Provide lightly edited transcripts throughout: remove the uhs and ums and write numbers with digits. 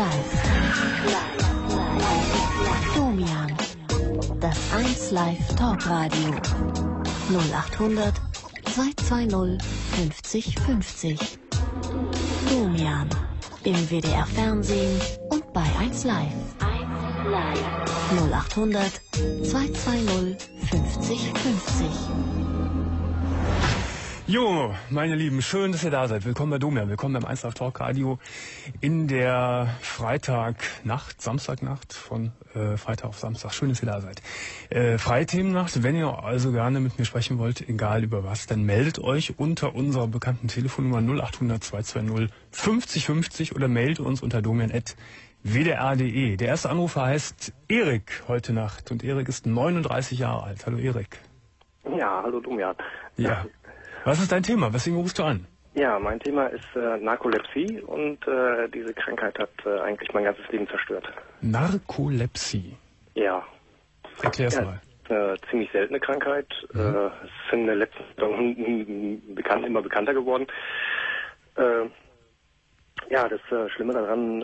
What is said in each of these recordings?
Domian. Das 1 Live Talkradio. 0800 220 50 50. Domian. Im WDR Fernsehen und bei 1 Live. 0800 220 50 50. Jo, meine Lieben, schön, dass ihr da seid. Willkommen bei Domian, willkommen beim 1 Live Talk Radio in der Freitagnacht, Samstagnacht von Freitag auf Samstag. Schön, dass ihr da seid. Freie Themennacht, wenn ihr also gerne mit mir sprechen wollt, egal über was, dann meldet euch unter unserer bekannten Telefonnummer 0800 220 50 50 oder meldet uns unter domian@wdr.de. Der erste Anrufer heißt Erik heute Nacht und Erik ist 39 Jahre alt. Hallo Erik. Ja, hallo Domian. Ja. Was ist dein Thema? Weswegen rufst du an? Ja, mein Thema ist Narkolepsie und diese Krankheit hat eigentlich mein ganzes Leben zerstört. Narkolepsie? Ja. Erklär's mal. Eine ziemlich seltene Krankheit. Es ist in den letzten Jahren immer bekannter geworden. Ja, das Schlimme daran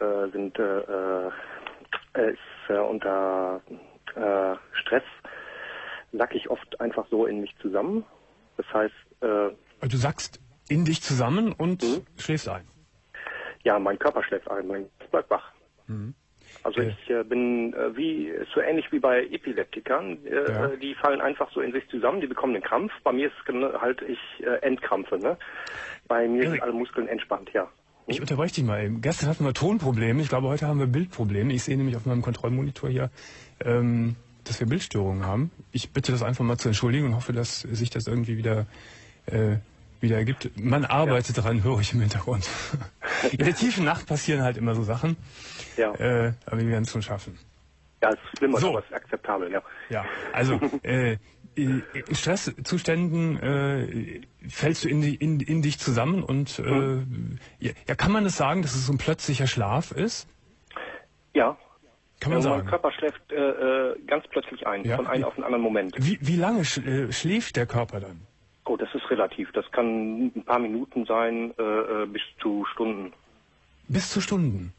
ist unter Stress sack ich oft einfach so in mich zusammen. Das heißt... Du sackst in dich zusammen und schläfst ein? Ja, mein Körper schläft ein, mein Körper bleibt wach. Also ich bin so ähnlich wie bei Epileptikern, die fallen einfach so in sich zusammen, die bekommen einen Krampf. Bei mir ist halt, ich entkrampfe, ne? Bei mir sind alle Muskeln entspannt, ja. Ich unterbreche dich mal eben. Gestern hatten wir Tonprobleme, ich glaube heute haben wir Bildprobleme. Ich sehe nämlich auf meinem Kontrollmonitor hier, dass wir Bildstörungen haben. Ich bitte das einfach mal zu entschuldigen und hoffe, dass sich das irgendwie wieder ergibt. Man arbeitet daran, höre ich im Hintergrund. In der tiefen Nacht passieren halt immer so Sachen. Ja. Aber wir werden es schon schaffen. Ja, es ist schlimmer, aber es ist akzeptabel, ja. Ja, also in Stresszuständen fällst du in dich zusammen und kann man es sagen, dass es so ein plötzlicher Schlaf ist? Ja. Kann man sagen. Mein Körper schläft ganz plötzlich ein, von einem auf den anderen Moment. Wie lange schläft der Körper dann? Oh, das ist relativ. Das kann ein paar Minuten sein, bis zu Stunden. Bis zu Stunden?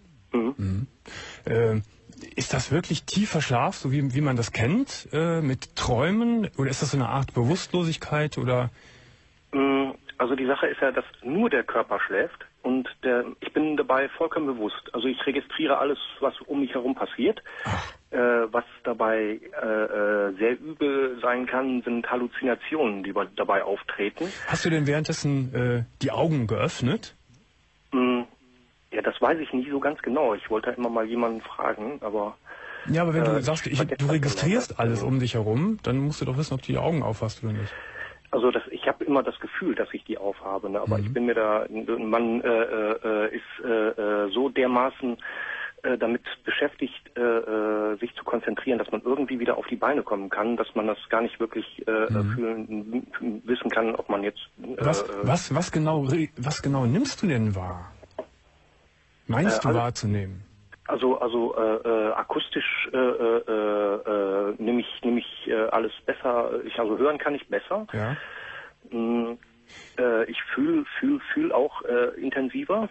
Ist das wirklich tiefer Schlaf, so wie man das kennt, mit Träumen? Oder ist das so eine Art Bewusstlosigkeit? Oder? Also die Sache ist ja, dass nur der Körper schläft und ich bin dabei vollkommen bewusst. Also ich registriere alles, was um mich herum passiert. Was dabei sehr übel sein kann, sind Halluzinationen, die dabei auftreten. Hast du denn währenddessen die Augen geöffnet? Ja, das weiß ich nicht so ganz genau. Ich wollte immer mal jemanden fragen, aber... Ja, aber wenn du sagst, du registrierst alles um dich herum, dann musst du doch wissen, ob du die Augen aufhast oder nicht. Also ich habe immer das Gefühl, dass ich die aufhabe, ne? Aber ich bin mir da... Man ist so dermaßen damit beschäftigt, sich zu konzentrieren, dass man irgendwie wieder auf die Beine kommen kann, dass man das gar nicht wirklich wissen kann, ob man jetzt... Was genau nimmst du denn wahr? Meinst du wahrzunehmen? Also akustisch nehme ich alles besser. Also hören kann ich besser. Ja. Ich fühl auch intensiver.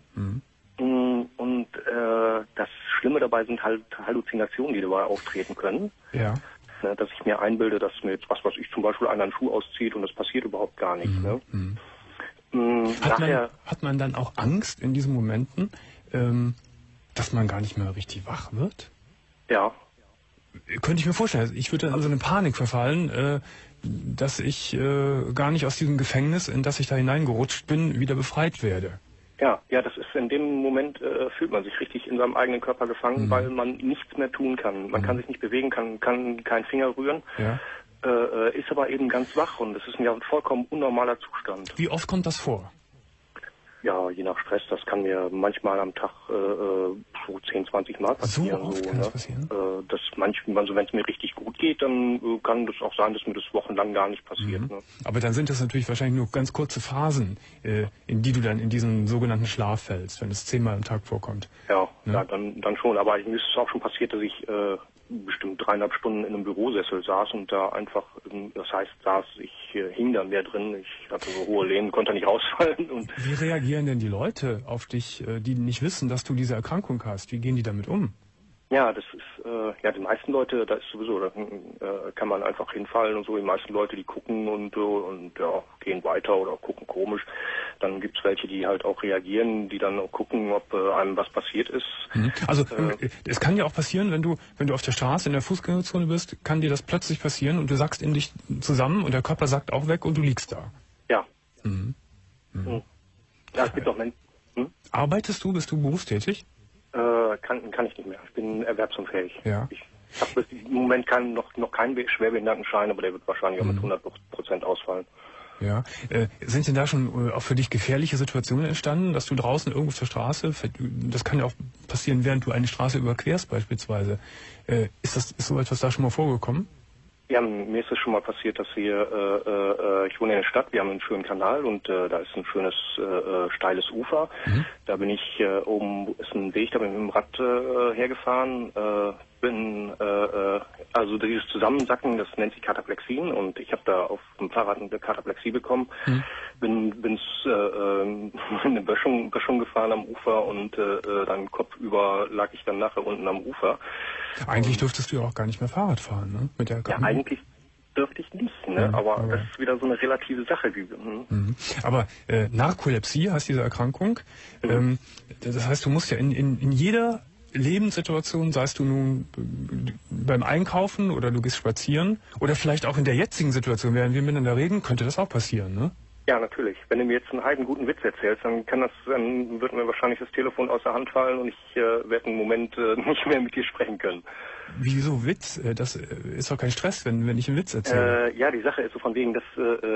Und das Schlimme dabei sind halt Halluzinationen, die dabei auftreten können. Ja. Dass ich mir einbilde, dass mir jetzt was ich zum Beispiel einen Schuh auszieht und das passiert überhaupt gar nicht. Hat man dann auch Angst in diesen Momenten, dass man gar nicht mehr richtig wach wird? Ja. Könnte ich mir vorstellen. Ich würde dann in so eine Panik verfallen, dass ich gar nicht aus diesem Gefängnis, in das ich da hineingerutscht bin, wieder befreit werde. Ja, das ist in dem Moment, fühlt man sich richtig in seinem eigenen Körper gefangen, weil man nichts mehr tun kann. Man kann sich nicht bewegen, kann keinen Finger rühren. Ja. Ist aber eben ganz wach und es ist ein vollkommen unnormaler Zustand. Wie oft kommt das vor? Ja, je nach Stress, das kann mir manchmal am Tag so 10, 20 Mal passieren. So oft kann das passieren? Also wenn es mir richtig gut geht, dann kann das auch sein, dass mir das wochenlang gar nicht passiert. Ne? Aber dann sind das natürlich wahrscheinlich nur ganz kurze Phasen, in die du dann in diesen sogenannten Schlaf fällst, wenn es 10-mal am Tag vorkommt. Ja, ne? Ja dann schon. Aber mir ist es auch schon passiert, dass ich bestimmt 3,5 Stunden in einem Bürosessel saß und da einfach, das heißt ich hing da mehr drin, ich hatte so hohe Lehnen, konnte nicht rausfallen. Und wie reagieren denn die Leute auf dich, die nicht wissen, dass du diese Erkrankung hast? Wie gehen die damit um? ja, das ist, die meisten Leute, da ist sowieso, da kann man einfach hinfallen und so. Die meisten Leute, die gucken und ja, gehen weiter oder gucken komisch. Dann gibt es welche, die halt auch reagieren, die dann auch gucken, ob einem was passiert ist. Also es kann ja auch passieren, wenn du auf der Straße in der Fußgängerzone bist, kann dir das plötzlich passieren und du sackst in dich zusammen und der Körper sackt auch weg und du liegst da. Ja. Ja, es gibt auch Menschen. Arbeitest du? Bist du berufstätig? Kann ich nicht mehr. Ich bin erwerbsunfähig. Ja. Ich habe im Moment noch keinen Schwerbehindertenschein, aber der wird wahrscheinlich auch mit 100% ausfallen. Ja. Sind denn da schon auch für dich gefährliche Situationen entstanden, dass du draußen irgendwo auf der Straße, das kann ja auch passieren, während du eine Straße überquerst beispielsweise, ist so etwas da schon mal vorgekommen? Ja, mir ist es schon mal passiert, dass ich wohne in der Stadt, wir haben einen schönen Kanal und da ist ein schönes steiles Ufer. Da bin ich oben, ist ein Weg, da bin ich mit dem Rad hergefahren, also dieses Zusammensacken, das nennt sich Kataplexien und ich habe da auf dem Fahrrad eine Kataplexie bekommen, bin in eine Böschung gefahren am Ufer und dann kopfüber lag ich dann nachher unten am Ufer. Eigentlich dürftest du ja auch gar nicht mehr Fahrrad fahren, ne? Mit der Ja, eigentlich dürfte ich nicht, ne? Aber das ist wieder so eine relative Sache. Aber Narkolepsie heißt diese Erkrankung. Das heißt, du musst ja in jeder Lebenssituation, seist du nun beim Einkaufen oder du gehst spazieren oder vielleicht auch in der jetzigen Situation, während wir miteinander reden, könnte das auch passieren, ne? Ja, natürlich. Wenn du mir jetzt einen halben guten Witz erzählst, dann wird mir wahrscheinlich das Telefon aus der Hand fallen und ich werde einen Moment nicht mehr mit dir sprechen können. Wieso Witz? Das ist doch kein Stress, wenn ich einen Witz erzähle. Ja, die Sache ist so von wegen,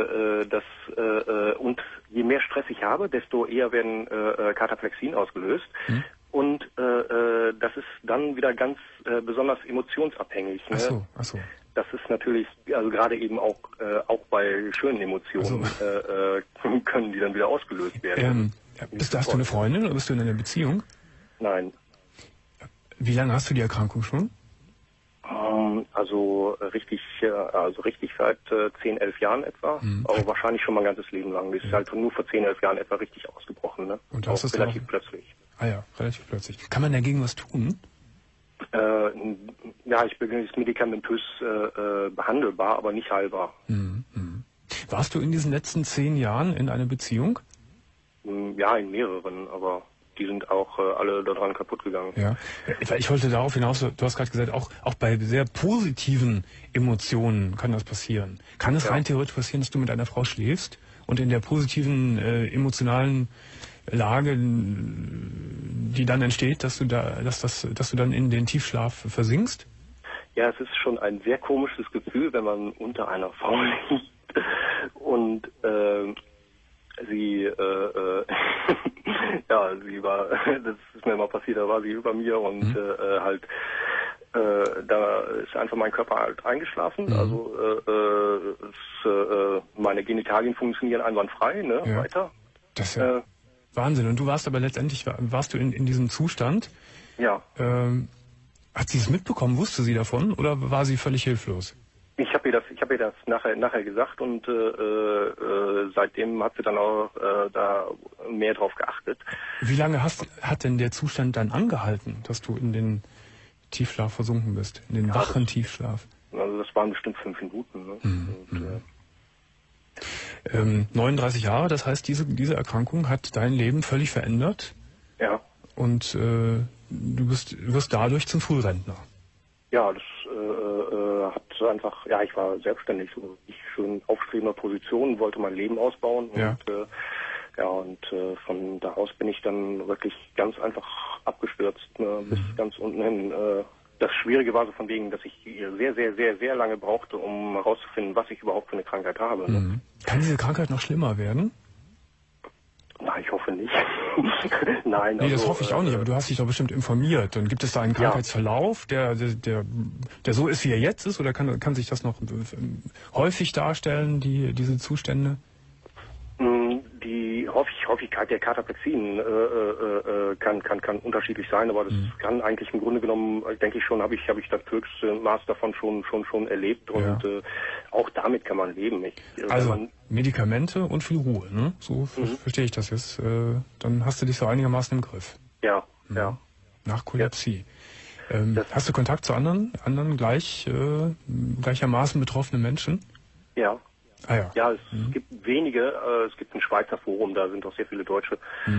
und je mehr Stress ich habe, desto eher werden Kataplexien ausgelöst. Und das ist dann wieder ganz besonders emotionsabhängig. Ne? Ach so. Das ist natürlich, also gerade eben auch bei schönen Emotionen können die dann wieder ausgelöst werden. Hast du eine Freundin oder bist du in einer Beziehung? Nein. Wie lange hast du die Erkrankung schon? Also richtig seit 10, 11 Jahren etwa, aber wahrscheinlich schon mein ganzes Leben lang. Das ist halt nur vor 10, 11 Jahren etwa richtig ausgebrochen, ne? Und das ist relativ plötzlich. Ah ja, relativ plötzlich. Kann man dagegen was tun? Ja, ich bin jetzt medikamentös behandelbar, aber nicht heilbar. Warst du in diesen letzten 10 Jahren in einer Beziehung? Ja, in mehreren, aber die sind auch alle daran kaputt gegangen. Ja, ich wollte darauf hinaus, du hast gerade gesagt, auch bei sehr positiven Emotionen kann das passieren. Kann es rein theoretisch passieren, dass du mit einer Frau schläfst und in der positiven emotionalen Lage, die dann entsteht, dass du dann in den Tiefschlaf versinkst? Ja, es ist schon ein sehr komisches Gefühl, wenn man unter einer Frau liegt und sie war, das ist mir mal passiert, da war sie über mir und da ist einfach mein Körper halt eingeschlafen. Also meine Genitalien funktionieren einwandfrei, ne? Ja. Weiter. Das ist ja Wahnsinn. Und du warst aber letztendlich, warst du in diesem Zustand? Ja. Hat sie es mitbekommen? Wusste sie davon? Oder war sie völlig hilflos? Ich habe ihr das nachher gesagt und seitdem hat sie dann auch da mehr drauf geachtet. Wie lange hat denn der Zustand dann angehalten, dass du in den Tiefschlaf versunken bist? In den wachen Tiefschlaf? Also das waren bestimmt 5 Minuten. Ne? 39 Jahre, das heißt, diese Erkrankung hat dein Leben völlig verändert. Ja. Und du wirst dadurch zum Frührentner. Ja, das hat einfach, ja, ich war selbstständig, so ich schön aufstrebender Position, wollte mein Leben ausbauen und von da aus bin ich dann wirklich ganz einfach abgestürzt, bis ganz unten hin. Das Schwierige war so von wegen, dass ich sehr, sehr, sehr, sehr lange brauchte, um herauszufinden, was ich überhaupt für eine Krankheit habe. Ne? Kann diese Krankheit noch schlimmer werden? Nein, ich hoffe nicht. Nein. Nee, das hoffe ich auch nicht, aber du hast dich doch bestimmt informiert. Dann gibt es da einen Krankheitsverlauf, der so ist, wie er jetzt ist, oder kann sich das noch häufig darstellen, diese Zustände? Die häufig Häufigkeit der Kataplexien kann unterschiedlich sein, aber das kann eigentlich im Grunde genommen, denke ich schon, habe ich das höchste Maß davon schon erlebt und auch damit kann man leben. Also Medikamente und viel Ruhe, ne? So verstehe ich das jetzt. Dann hast du dich so einigermaßen im Griff. Ja. Narkolepsie. Hast du Kontakt zu anderen gleichermaßen betroffenen Menschen? Ja. Ah, ja. Ja, es gibt wenige. Es gibt ein Schweizer Forum, da sind auch sehr viele Deutsche.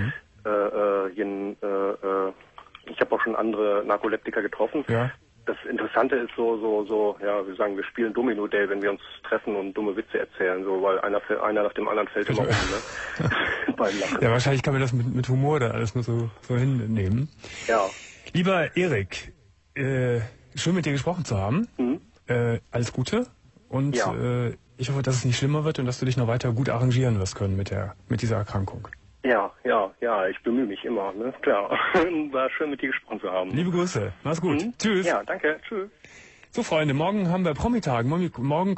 Ich habe auch schon andere Narkoleptiker getroffen. Ja. Das Interessante ist wir sagen, wir spielen Domino-Day, wenn wir uns treffen und dumme Witze erzählen, so, weil einer nach dem anderen fällt immer um, ne? Beim Lachen. Ja, wahrscheinlich kann man das mit Humor da alles nur so hinnehmen. Ja. Lieber Erik, schön mit dir gesprochen zu haben. Alles Gute und ich hoffe, dass es nicht schlimmer wird und dass du dich noch weiter gut arrangieren wirst können mit dieser Erkrankung. Ja, ich bemühe mich immer, ne? Klar. War schön mit dir gesprochen zu haben. Liebe Grüße, mach's gut. Tschüss. Ja, danke, tschüss. So Freunde, morgen haben wir Promitag. Morgen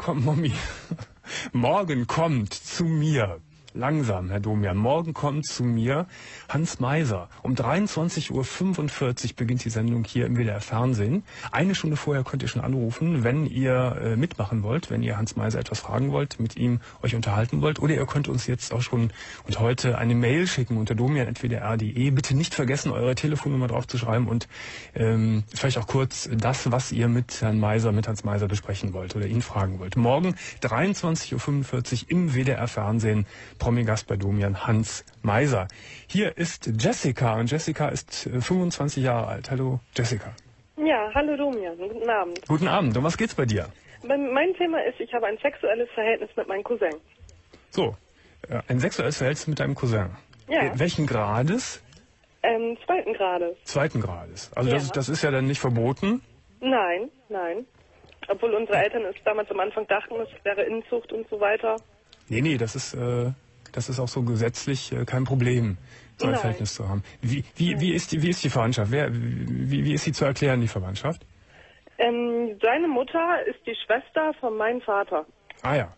kommt zu mir. Langsam, Herr Domian. Morgen kommt zu mir Hans Meiser. Um 23:45 Uhr beginnt die Sendung hier im WDR Fernsehen. Eine Stunde vorher könnt ihr schon anrufen, wenn ihr mitmachen wollt, wenn ihr Hans Meiser etwas fragen wollt, mit ihm euch unterhalten wollt. Oder ihr könnt uns jetzt auch schon und heute eine Mail schicken unter domian@wdr.de. Bitte nicht vergessen, eure Telefonnummer drauf zu schreiben und vielleicht auch kurz das, was ihr mit Hans Meiser besprechen wollt oder ihn fragen wollt. Morgen 23:45 Uhr im WDR Fernsehen. Promi-Gast bei Domian, Hans Meiser. Hier ist Jessica und Jessica ist 25 Jahre alt. Hallo Jessica. Ja, hallo Domian, guten Abend. Guten Abend, um was geht's bei dir? Mein Thema ist, ich habe ein sexuelles Verhältnis mit meinem Cousin. So, ein sexuelles Verhältnis mit deinem Cousin. Ja. Welchen Grades? Zweiten Grades. Zweiten Grades. Also ja. Das ist ja dann nicht verboten? Nein. Obwohl unsere Eltern es damals am Anfang dachten, es wäre Inzucht und so weiter. Nee, das ist auch so gesetzlich kein Problem, so ein Verhältnis zu haben. Wie ist die Verwandtschaft? Wie ist sie zu erklären, die Verwandtschaft? Seine Mutter ist die Schwester von meinem Vater. Ah ja.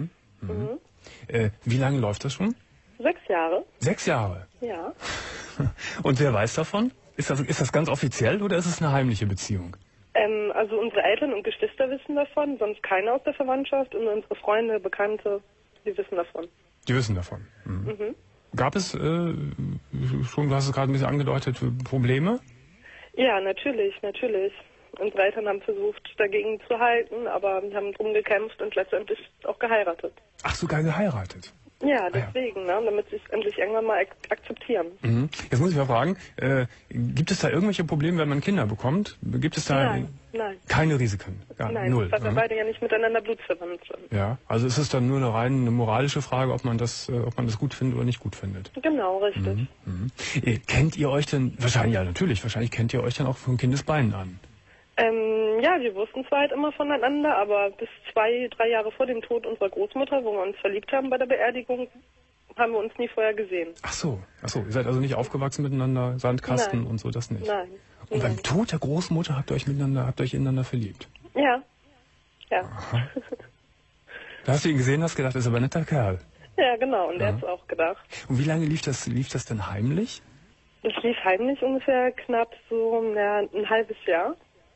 Wie lange läuft das schon? 6 Jahre. 6 Jahre? Ja. Und wer weiß davon? Ist das ganz offiziell oder ist es eine heimliche Beziehung? Also unsere Eltern und Geschwister wissen davon, sonst keiner aus der Verwandtschaft und unsere Freunde, Bekannte, die wissen davon. Die wissen davon. Gab es schon, du hast es gerade ein bisschen angedeutet, Probleme? Ja, natürlich. Unsere Eltern haben versucht, dagegen zu halten, aber haben drum gekämpft und letztendlich auch geheiratet. Ach, sogar geheiratet? Ja, deswegen, damit sie es endlich irgendwann mal akzeptieren. Jetzt muss ich mal fragen, gibt es da irgendwelche Probleme, wenn man Kinder bekommt? Gibt es da Nein. Keine Risiken? Nein, null. weil wir beide ja nicht miteinander blutsverwandt sind. Ja, also ist es dann nur eine moralische Frage, ob man das gut findet oder nicht gut findet? Genau, richtig. Kennt ihr euch denn, wahrscheinlich kennt ihr euch dann auch von Kindesbeinen an? Ja, wir wussten zwar halt immer voneinander, aber bis 2-3 Jahre vor dem Tod unserer Großmutter, wo wir uns verliebt haben bei der Beerdigung, haben wir uns nie vorher gesehen. Ach so, ihr seid also nicht aufgewachsen miteinander, Sandkasten und so, das nicht? Nein. Und beim Tod der Großmutter habt ihr euch ineinander verliebt? Ja. Aha. Da hast du ihn gesehen, hast gedacht, das ist aber ein netter Kerl. Ja, genau, und er hat es auch gedacht. Und wie lange lief das denn heimlich? Das lief heimlich ungefähr knapp so ein halbes Jahr.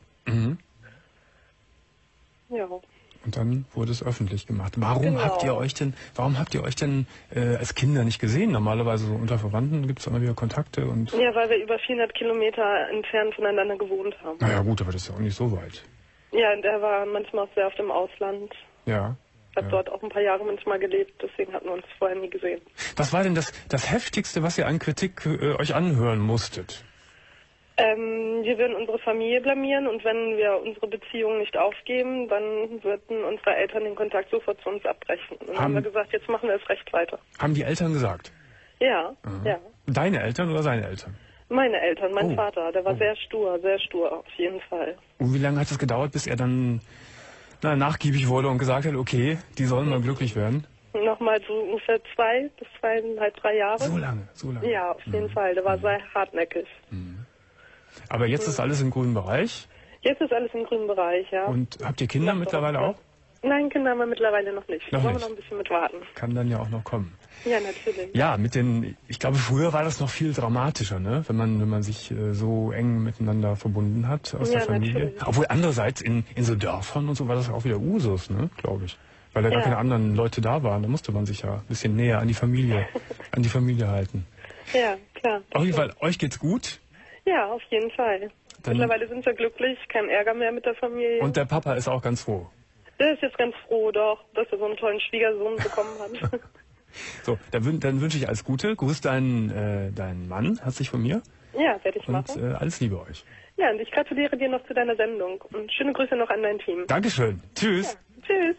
Ja. Und dann wurde es öffentlich gemacht. Warum habt ihr euch denn als Kinder nicht gesehen? Normalerweise so unter Verwandten gibt es immer wieder Kontakte und... Ja, weil wir über 400 Kilometer entfernt voneinander gewohnt haben. Naja gut, aber das ist ja auch nicht so weit. Ja, und er war manchmal auch sehr oft im Ausland. Ja. Hat dort auch ein paar Jahre manchmal gelebt, deswegen hatten wir uns vorher nie gesehen. Was war denn das Heftigste, was ihr an Kritik euch anhören musstet? Wir würden unsere Familie blamieren und wenn wir unsere Beziehung nicht aufgeben, dann würden unsere Eltern den Kontakt sofort zu uns abbrechen. Und dann haben wir gesagt, jetzt machen wir es recht weiter. Haben die Eltern gesagt? Ja, ja. Deine Eltern oder seine Eltern? Meine Eltern, mein Vater, der war sehr stur auf jeden Fall. Und wie lange hat es gedauert, bis er dann nachgiebig wurde und gesagt hat, okay, die sollen mal glücklich werden? Nochmal so ungefähr 2 bis 2,5, 3 Jahre. So lange? Ja, auf jeden Fall. Der war sehr hartnäckig. Aber jetzt ist alles im grünen Bereich? Jetzt ist alles im grünen Bereich, ja. Und habt ihr Kinder mittlerweile auch? Nein, Kinder haben wir mittlerweile noch nicht. Da wollen wir noch ein bisschen mit warten. Kann dann ja auch noch kommen. Ja, natürlich. Ja, ich glaube, früher war das noch viel dramatischer, ne? Wenn man sich so eng miteinander verbunden hat aus der Familie. Natürlich. Obwohl andererseits in so Dörfern und so war das auch wieder Usus, ne? Glaube ich. Weil da gar keine anderen Leute da waren. Da musste man sich ja ein bisschen näher an die Familie halten. Ja, klar. Auf jeden Fall, euch geht's gut. Ja, auf jeden Fall. Mittlerweile sind wir glücklich, kein Ärger mehr mit der Familie. Und der Papa ist auch ganz froh. Der ist jetzt ganz froh, doch, dass er so einen tollen Schwiegersohn bekommen hat. So, dann wünsche ich alles Gute. Grüß deinen Mann herzlich von mir. Ja, werde ich machen. Und alles Liebe euch. Ja, und ich gratuliere dir noch zu deiner Sendung. Und schöne Grüße noch an dein Team. Dankeschön. Tschüss. Ja, tschüss.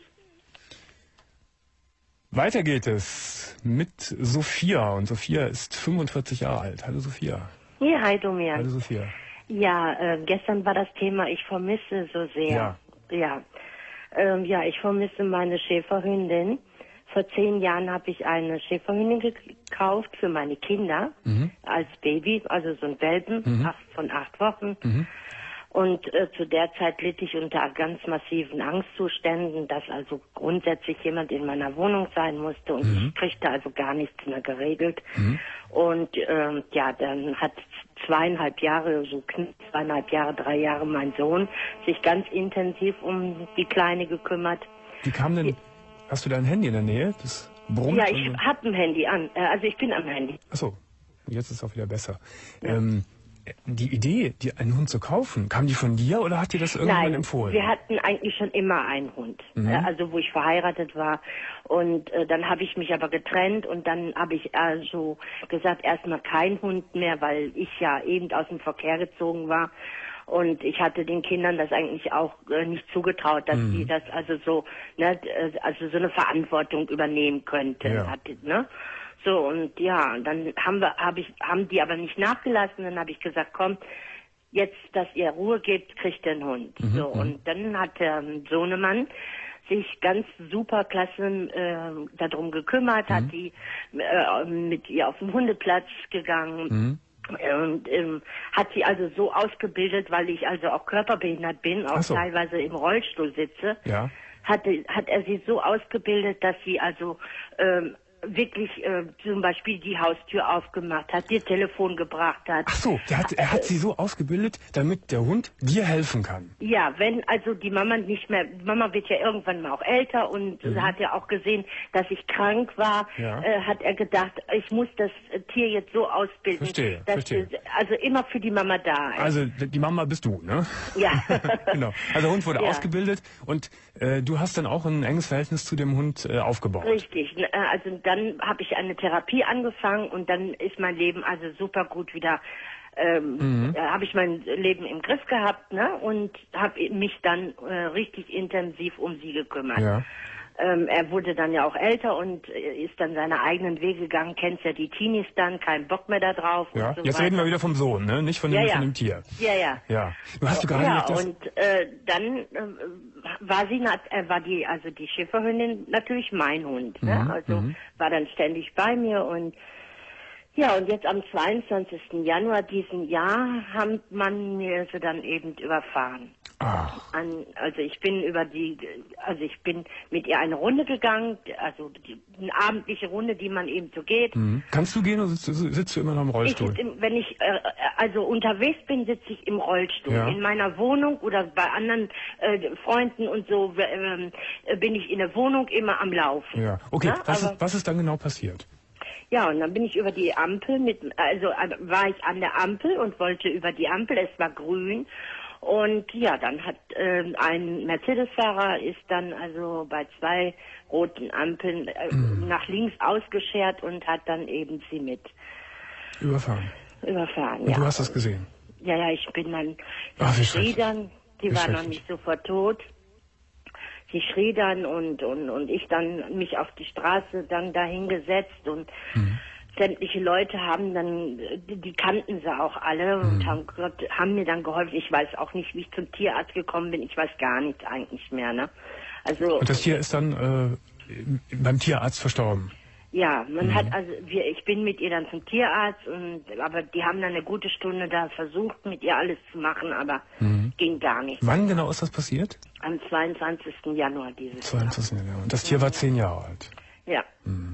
Weiter geht es mit Sophia. Und Sophia ist 45 Jahre alt. Hallo Sophia. Ja, hi Domian. Hallo Sophia. Ja, gestern war das Thema, ich vermisse so sehr. Ja. Ja, ich vermisse meine Schäferhündin. Vor 10 Jahren habe ich eine Schäferhündin gekauft für meine Kinder als Baby, also so ein Welpen von 8 Wochen. Und zu der Zeit litt ich unter ganz massiven Angstzuständen, dass also grundsätzlich jemand in meiner Wohnung sein musste und ich kriegte also gar nichts mehr geregelt. Und ja, dann hat 2,5 Jahre, so knapp 2,5 Jahre, 3 Jahre mein Sohn sich ganz intensiv um die Kleine gekümmert. Wie kam denn, hast du dein Handy in der Nähe? Das brummt. Ja, ich habe ein Handy an, also ich bin am Handy. Achso, jetzt ist es auch wieder besser. Ja. Die Idee, einen Hund zu kaufen, kam die von dir oder hat dir das irgendjemand empfohlen? Wir hatten eigentlich schon immer einen Hund, also wo ich verheiratet war. Und dann habe ich mich aber getrennt und dann habe ich also gesagt, erstmal kein Hund mehr, weil ich ja eben aus dem Verkehr gezogen war. Und ich hatte den Kindern das eigentlich auch nicht zugetraut, dass die das also so, ne, also so eine Verantwortung übernehmen könnten. Ja. Ne? So, und ja, dann haben die aber nicht nachgelassen. Dann habe ich gesagt, komm, jetzt, dass ihr Ruhe gebt, kriegt ihr einen Hund. So, und dann hat der Sohnemann sich ganz super klasse darum gekümmert, hat die mit ihr auf den Hundeplatz gegangen. Und hat sie also so ausgebildet, weil ich also auch körperbehindert bin, auch teilweise im Rollstuhl sitze, hat er sie so ausgebildet, dass sie also wirklich zum Beispiel die Haustür aufgemacht hat, ihr Telefon gebracht hat. Ach so, er hat sie so ausgebildet, damit der Hund dir helfen kann. Ja, wenn also die Mama nicht mehr, Mama wird ja irgendwann mal auch älter und hat ja auch gesehen, dass ich krank war, hat er gedacht, ich muss das Tier jetzt so ausbilden, Verstehe. Also immer für die Mama da ist. Also die Mama bist du, ne? Ja. Genau. Also der Hund wurde ausgebildet und du hast dann auch ein enges Verhältnis zu dem Hund aufgebaut. Richtig. Also dann habe ich eine Therapie angefangen und dann ist mein Leben also super gut wieder, habe ich mein Leben im Griff gehabt, ne? Und habe mich dann richtig intensiv um sie gekümmert. Ja. Er wurde dann ja auch älter und ist dann seine eigenen Wege gegangen, kennt ja die Teenies dann, kein Bock mehr da drauf. Ja, und so jetzt weiter. reden wir wieder vom Sohn, ne? Nicht von dem Tier. Ja. Du hast gerade gesagt, und dann war die Schäferhündin natürlich mein Hund, ne? Also war dann ständig bei mir und ja, und jetzt am 22. Januar diesen Jahr hat man mir sie dann eben überfahren. Ach. Also ich bin mit ihr eine Runde gegangen, also eine abendliche Runde, die man eben so geht. Kannst du gehen oder sitzt du immer noch im Rollstuhl? Wenn ich also unterwegs bin, sitze ich im Rollstuhl. Ja. In meiner Wohnung oder bei anderen Freunden und so bin ich in der Wohnung immer am Laufen. Ja, okay. Ja, Was ist dann genau passiert? Ja, und dann bin ich über die Ampel war ich an der Ampel und wollte über die Ampel, es war grün. Und ja, dann hat ein Mercedes-Fahrer ist dann also bei 2 roten Ampeln nach links ausgeschert und hat dann eben sie mit Überfahren. Und du hast das gesehen? Ja, ich bin dann, Ach, sie schrie dann, die war noch nicht sofort tot. Sie schrie dann und ich dann mich auf die Straße dann dahingesetzt und sämtliche Leute haben dann, die kannten sie auch alle und haben mir dann geholfen. Ich weiß auch nicht, wie ich zum Tierarzt gekommen bin. Ich weiß gar nichts eigentlich mehr, ne? Also. Und das Tier ist dann beim Tierarzt verstorben? Ja, ich bin mit ihr dann zum Tierarzt aber die haben dann eine gute Stunde da versucht, mit ihr alles zu machen, aber ging gar nicht. Wann genau ist das passiert? Am 22. Januar dieses Jahr. 22. Januar. Und das Tier war 10 Jahre alt? Ja.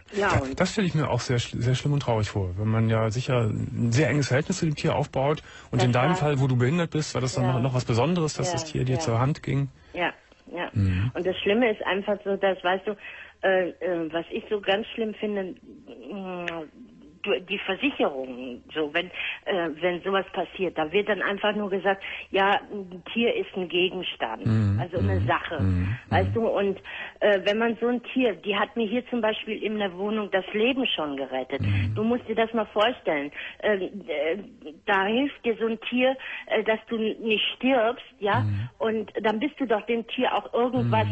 Ja, das stelle ich mir auch sehr schlimm und traurig vor, wenn man ja sicher ein sehr enges Verhältnis zu dem Tier aufbaut. Und in deinem Fall, wo du behindert bist, war das dann noch was Besonderes, dass das Tier dir zur Hand ging. Ja. Und das Schlimme ist einfach so, dass, weißt du, was ich so ganz schlimm finde, die Versicherung, so wenn sowas passiert, da wird dann einfach nur gesagt, ja, ein Tier ist ein Gegenstand, also eine Sache, weißt du, und wenn man so ein Tier, die hat mir hier zum Beispiel in der Wohnung das Leben schon gerettet. Du musst dir das mal vorstellen, da hilft dir so ein Tier, dass du nicht stirbst, ja, und dann bist du doch dem Tier auch irgendwas,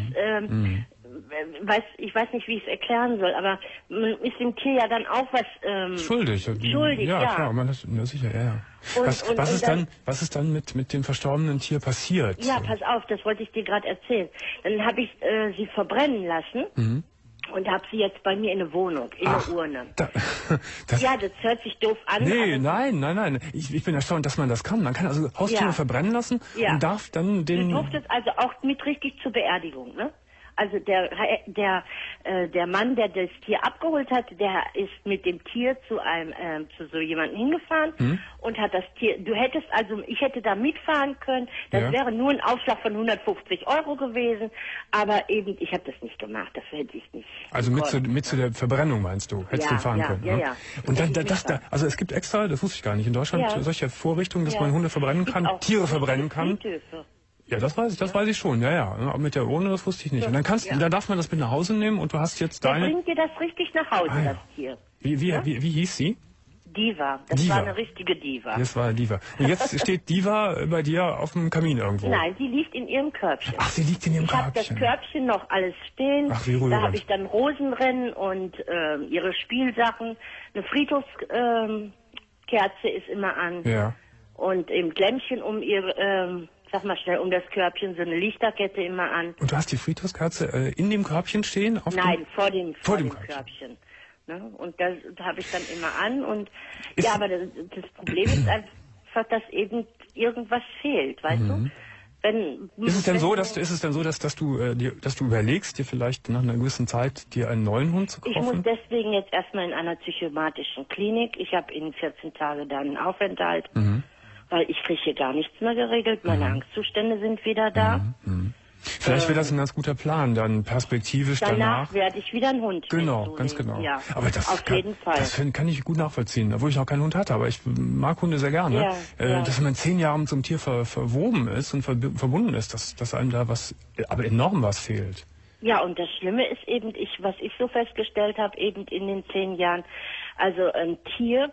ich weiß nicht, wie ich es erklären soll, aber man ist dem Tier ja dann auch was schuldig. Ja, klar, man ist sicher, ja. Was ist dann mit dem verstorbenen Tier passiert? Ja, pass auf, das wollte ich dir gerade erzählen. Dann habe ich sie verbrennen lassen. Und habe sie jetzt bei mir in eine Wohnung, in eine Urne. Das hört sich doof an. Nee, nein. Ich bin erstaunt, dass man das kann. Man kann also Haustiere verbrennen lassen und darf dann den... Du durftest also auch mit richtig zur Beerdigung, ne? Also der Mann, der das Tier abgeholt hat, der ist mit dem Tier zu so jemandem hingefahren und hat das Tier, ich hätte da mitfahren können, das wäre nur ein Aufschlag von 150 € gewesen, aber eben, ich habe das nicht gemacht, das hätte ich nicht. Also mit zu der Verbrennung meinst du, hättest du fahren können? Ja. Und also es gibt extra, das wusste ich gar nicht, in Deutschland solche Vorrichtungen, dass man Hunde verbrennen kann, Tiere verbrennen kann. Ja, das weiß ich schon, ja. Aber mit der Urne, das wusste ich nicht. Und dann darf man das mit nach Hause nehmen und du hast jetzt deine... Der bringt dir das richtig nach Hause, das Tier. Wie hieß sie? Diva. Das war eine richtige Diva. Das war Diva. Und jetzt steht Diva bei dir auf dem Kamin irgendwo? Nein, sie liegt in ihrem Körbchen. Ach, sie liegt in ihrem Körbchen. Ich habe das Körbchen noch alles stehen. Ach, wie rührend. Da habe ich dann Rosen drin und ihre Spielsachen. Eine Friedhofskerze ist immer an. Ja. Und im Lämpchen um ihr... sag mal schnell, um das Körbchen so eine Lichterkette immer an. Und du hast die Friedhofskerze in dem Körbchen stehen? Nein, vor dem Körbchen. Ne? Und das habe ich dann immer an. Und aber das Problem ist einfach, dass eben irgendwas fehlt, weißt du? Ist es denn so, dass du überlegst, dir vielleicht nach einer gewissen Zeit dir einen neuen Hund zu kaufen? Ich muss deswegen jetzt erstmal in einer psychomatischen Klinik. Ich habe in 14 Tagen dann einen Aufenthalt. Weil ich kriege hier gar nichts mehr geregelt. Meine Angstzustände sind wieder da. Vielleicht wäre das ein ganz guter Plan, dann perspektivisch danach werde ich wieder einen Hund. Genau, ganz genau. Ja, aber auf jeden Fall. Das kann ich gut nachvollziehen, obwohl ich noch keinen Hund hatte, aber ich mag Hunde sehr gerne. Dass man 10 Jahre mit so einem Tier verwoben ist und verbunden ist, dass einem da aber enorm was fehlt. Ja, und das Schlimme ist eben, was ich so festgestellt habe, eben in den 10 Jahren, also ein Tier,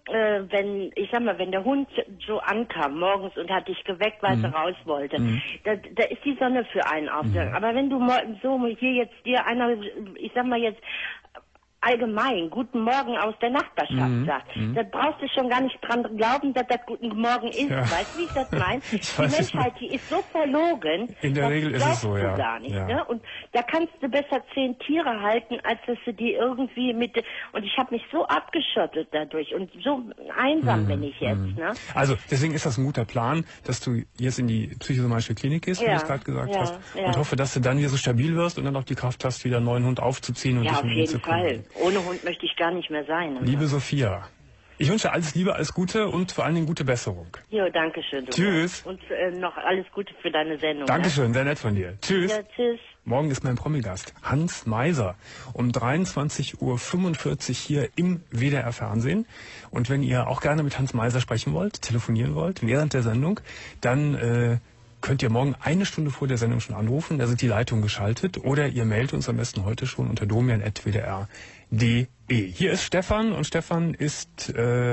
wenn der Hund so ankam morgens und hat dich geweckt, weil er raus wollte, da ist die Sonne für einen aufgegangen. Aber wenn du so hier jetzt dir einer, ich sag mal jetzt, allgemein Guten Morgen aus der Nachbarschaft sagt, da brauchst du schon gar nicht dran glauben, dass das Guten Morgen ist. Ja. Weißt du, wie ich das meine? Die Menschheit, die ist so verlogen. In der Regel ist es so, ja. Gar nicht, ne? Und da kannst du besser 10 Tiere halten, als dass du die irgendwie und ich habe mich so abgeschottet dadurch und so einsam bin ich jetzt, ne? Also deswegen ist das ein guter Plan, dass du jetzt in die psychosomatische Klinik gehst, wie du es gerade gesagt hast, und hoffe, dass du dann wieder so stabil wirst und dann auch die Kraft hast, wieder einen neuen Hund aufzuziehen und dich um ihn zu kümmern. Auf jeden Fall. Ohne Hund möchte ich gar nicht mehr sein. Oder? Liebe Sophia, ich wünsche alles Liebe, alles Gute und vor allen Dingen gute Besserung. Jo, danke schön. Tschüss. Und noch alles Gute für deine Sendung. Dankeschön, sehr nett von dir. Tschüss. Ja, tschüss. Morgen ist mein Promigast Hans Meiser um 23:45 Uhr hier im WDR Fernsehen. Und wenn ihr auch gerne mit Hans Meiser sprechen wollt, telefonieren wollt während der Sendung, dann könnt ihr morgen 1 Stunde vor der Sendung schon anrufen. Da sind die Leitungen geschaltet. Oder ihr meldet uns am besten heute schon unter domian@wdr.de. Hier ist Stefan und Stefan ist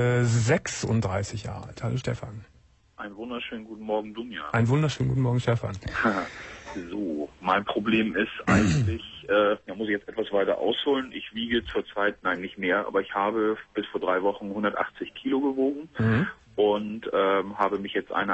36 Jahre alt. Hallo Stefan. Einen wunderschönen guten Morgen, Domian. Einen wunderschönen guten Morgen, Stefan. So, mein Problem ist eigentlich, da muss ich jetzt etwas weiter ausholen. Ich wiege zurzeit, nein, nicht mehr, aber ich habe bis vor 3 Wochen 180 Kilo gewogen. Und habe mich jetzt einem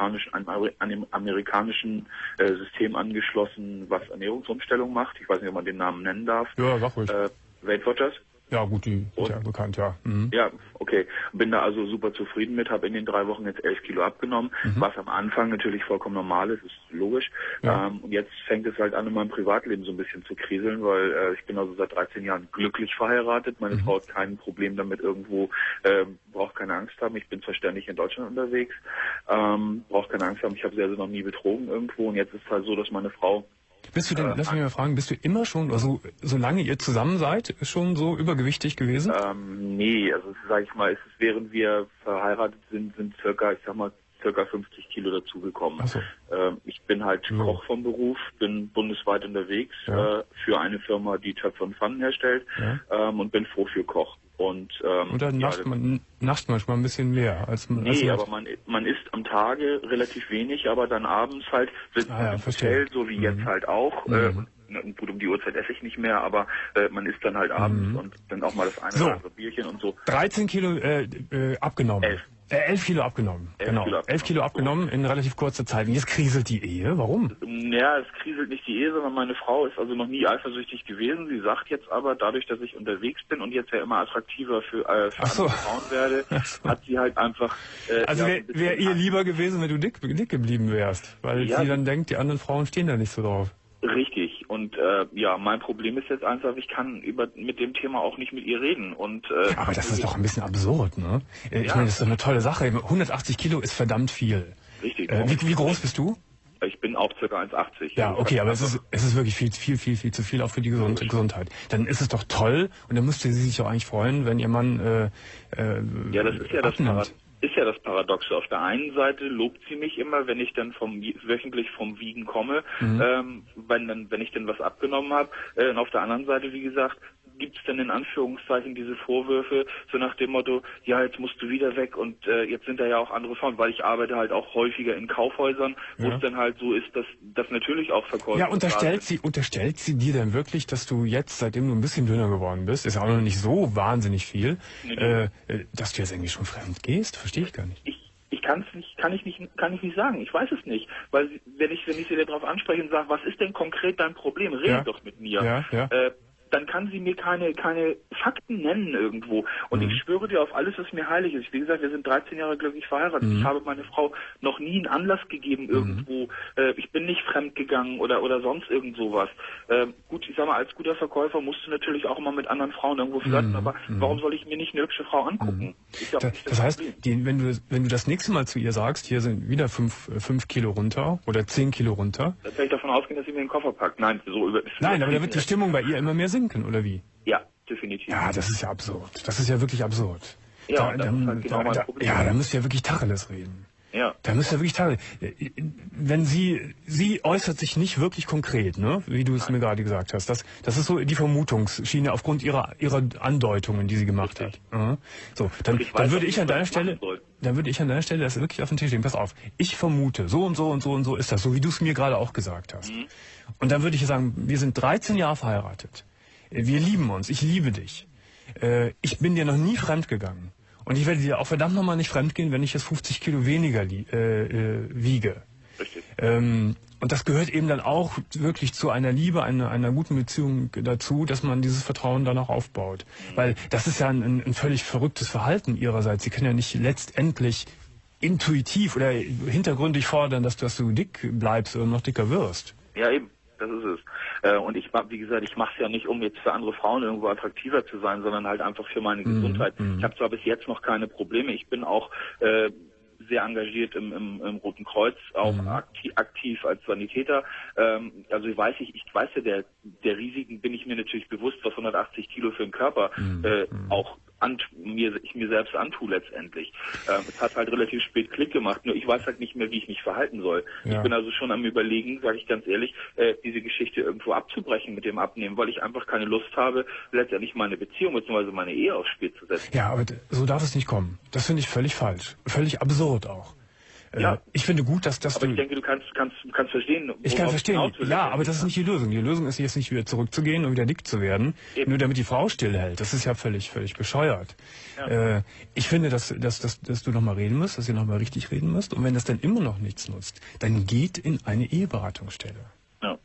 amerikanischen System angeschlossen, was Ernährungsumstellung macht. Ich weiß nicht, ob man den Namen nennen darf. Ja, sag ruhig. Weight Watchers. Ja gut, die ist ja bekannt, ja. Mhm. Ja, okay. Bin da also super zufrieden mit, habe in den 3 Wochen jetzt 11 Kilo abgenommen, was am Anfang natürlich vollkommen normal ist logisch. Ja. Und jetzt fängt es halt an, in meinem Privatleben so ein bisschen zu kriseln, weil ich bin also seit 13 Jahren glücklich verheiratet. Meine Frau hat kein Problem damit irgendwo, braucht keine Angst haben. Ich bin zwar ständig in Deutschland unterwegs, braucht keine Angst haben. Ich habe sie also noch nie betrogen irgendwo. Und jetzt ist es halt so, dass meine Frau... Bist du denn, lass mich mal fragen, bist du immer schon, also solange ihr zusammen seid, schon so übergewichtig gewesen? Nee, also sage ich mal, während wir verheiratet sind circa, ich sag mal, circa 50 Kilo dazugekommen. Ach so. Ich bin halt Koch vom Beruf, bin bundesweit unterwegs für eine Firma, die Töpfe und Pfannen herstellt und bin froh für Koch. Und dann nascht man manchmal ein bisschen mehr als man. Nee, aber man isst am Tage relativ wenig, aber dann abends halt sitzt man im Hotel, so wie jetzt halt auch. Gut, um die Uhrzeit esse ich nicht mehr, aber man isst dann halt abends und dann auch mal das eine oder andere Bierchen und so. 13 Kilo abgenommen. 11 Kilo abgenommen. 11 Kilo abgenommen in relativ kurzer Zeit. Und jetzt kriselt die Ehe. Warum? Ja, es kriselt nicht die Ehe, sondern meine Frau ist also noch nie eifersüchtig gewesen. Sie sagt jetzt aber, dadurch, dass ich unterwegs bin und jetzt ja immer attraktiver für andere Frauen werde, hat sie halt einfach... also wäre ihr lieber gewesen, wenn du dick geblieben wärst. Weil sie dann denkt, die anderen Frauen stehen da nicht so drauf. Richtig. Und mein Problem ist jetzt einfach, ich kann mit dem Thema auch nicht mit ihr reden. Und aber das ist doch ein bisschen absurd, ne? Ich meine, das ist doch eine tolle Sache. 180 Kilo ist verdammt viel. Richtig. Wie groß bist du? Ich bin auch ca. 1,80. Ja, okay, aber es ist wirklich viel zu viel auch für die Gesundheit. Dann ist es doch toll und dann müsste sie sich auch eigentlich freuen, wenn ihr Mann das ist ja das ist ja das Paradoxe. Auf der einen Seite lobt sie mich immer, wenn ich dann wöchentlich vom Wiegen komme, wenn ich dann was abgenommen habe. Und auf der anderen Seite, wie gesagt, gibt es dann in Anführungszeichen diese Vorwürfe, so nach dem Motto, ja, jetzt musst du wieder weg und jetzt sind da ja auch andere Frauen, weil ich arbeite halt auch häufiger in Kaufhäusern, wo es dann halt so ist, dass natürlich auch Verkäufer... Ja, unterstellt sie dir denn wirklich, dass du jetzt, seitdem du ein bisschen dünner geworden bist, ist ja auch noch nicht so wahnsinnig viel, dass du jetzt irgendwie schon fremd gehst? Verstehe ich gar nicht. Kann ich nicht sagen. Ich weiß es nicht. Weil wenn ich sie darauf anspreche und sage, was ist denn konkret dein Problem? Rede doch mit mir. Dann kann sie mir keine Fakten nennen irgendwo. Und ich schwöre dir auf alles, was mir heilig ist. Wie gesagt, wir sind 13 Jahre glücklich verheiratet. Ich habe meine Frau noch nie einen Anlass gegeben irgendwo. Ich bin nicht fremd gegangen oder sonst irgend sowas. Gut, ich sag mal, als guter Verkäufer musst du natürlich auch immer mit anderen Frauen irgendwo flirten, aber warum soll ich mir nicht eine hübsche Frau angucken? Das heißt, wenn du das nächste Mal zu ihr sagst, hier sind wieder 5 Kilo runter oder 10 Kilo runter. Dann werde ich davon ausgehen, dass sie mir den Koffer packt. Nein, aber da wird die Stimmung bei ihr immer mehr sinken, oder wie? Ja, definitiv. Ja, das ist ja absurd. Das ist ja wirklich absurd. Ja, das ist halt genau mein Problem. Ja, da müsst ihr ja wirklich Tacheles reden. Ja. Da müsst ihr wirklich Tacheles... Wenn sie äußert sich nicht wirklich konkret, ne? Wie du es mir gerade gesagt hast. Das ist so die Vermutungsschiene aufgrund ihrer Andeutungen, die sie gemacht hat. So, dann würde ich an deiner Stelle... Dann würde ich an deiner Stelle das wirklich auf den Tisch legen. Pass auf, ich vermute, so und so und so und so ist das, so wie du es mir gerade auch gesagt hast. Und dann würde ich sagen, wir sind 13 Jahre verheiratet. Wir lieben uns, ich liebe dich. Ich bin dir noch nie fremd gegangen. Und ich werde dir auch verdammt nochmal nicht fremd gehen, wenn ich jetzt 50 Kilo weniger wiege. Richtig. Und das gehört eben dann auch wirklich zu einer Liebe, einer guten Beziehung dazu, dass man dieses Vertrauen dann auch aufbaut. Weil das ist ja ein völlig verrücktes Verhalten ihrerseits. Sie können ja nicht letztendlich intuitiv oder hintergründig fordern, dass du dick bleibst oder noch dicker wirst. Ja, eben. Das ist es. Und wie gesagt, ich mache es ja nicht, um jetzt für andere Frauen irgendwo attraktiver zu sein, sondern halt einfach für meine Gesundheit. Ich habe zwar bis jetzt noch keine Probleme. Ich bin auch sehr engagiert im Roten Kreuz, auch aktiv als Sanitäter. Also ich weiß ja, der Risiken bin ich mir natürlich bewusst, was 180 Kilo für den Körper auch mir selbst antue letztendlich. Es hat halt relativ spät Klick gemacht, nur ich weiß halt nicht mehr, wie ich mich verhalten soll. Ja. Ich bin also schon am Überlegen, sage ich ganz ehrlich, diese Geschichte irgendwo abzubrechen mit dem Abnehmen, weil ich einfach keine Lust habe, letztendlich meine Beziehung bzw. meine Ehe aufs Spiel zu setzen. Ja, aber so darf es nicht kommen. Das finde ich völlig falsch. Völlig absurd auch. Ja. Ich finde gut, dass aber ich denke, du kannst verstehen. Ich kann verstehen. Ja, aber das ist nicht die Lösung. Die Lösung ist jetzt nicht wieder zurückzugehen und wieder dick zu werden, nur damit die Frau stillhält. Das ist ja völlig bescheuert. Ja. Ich finde, dass du nochmal reden musst, dass ihr nochmal richtig reden müsst. Und wenn das dann immer noch nichts nutzt, dann geht in eine Eheberatungsstelle. Ja.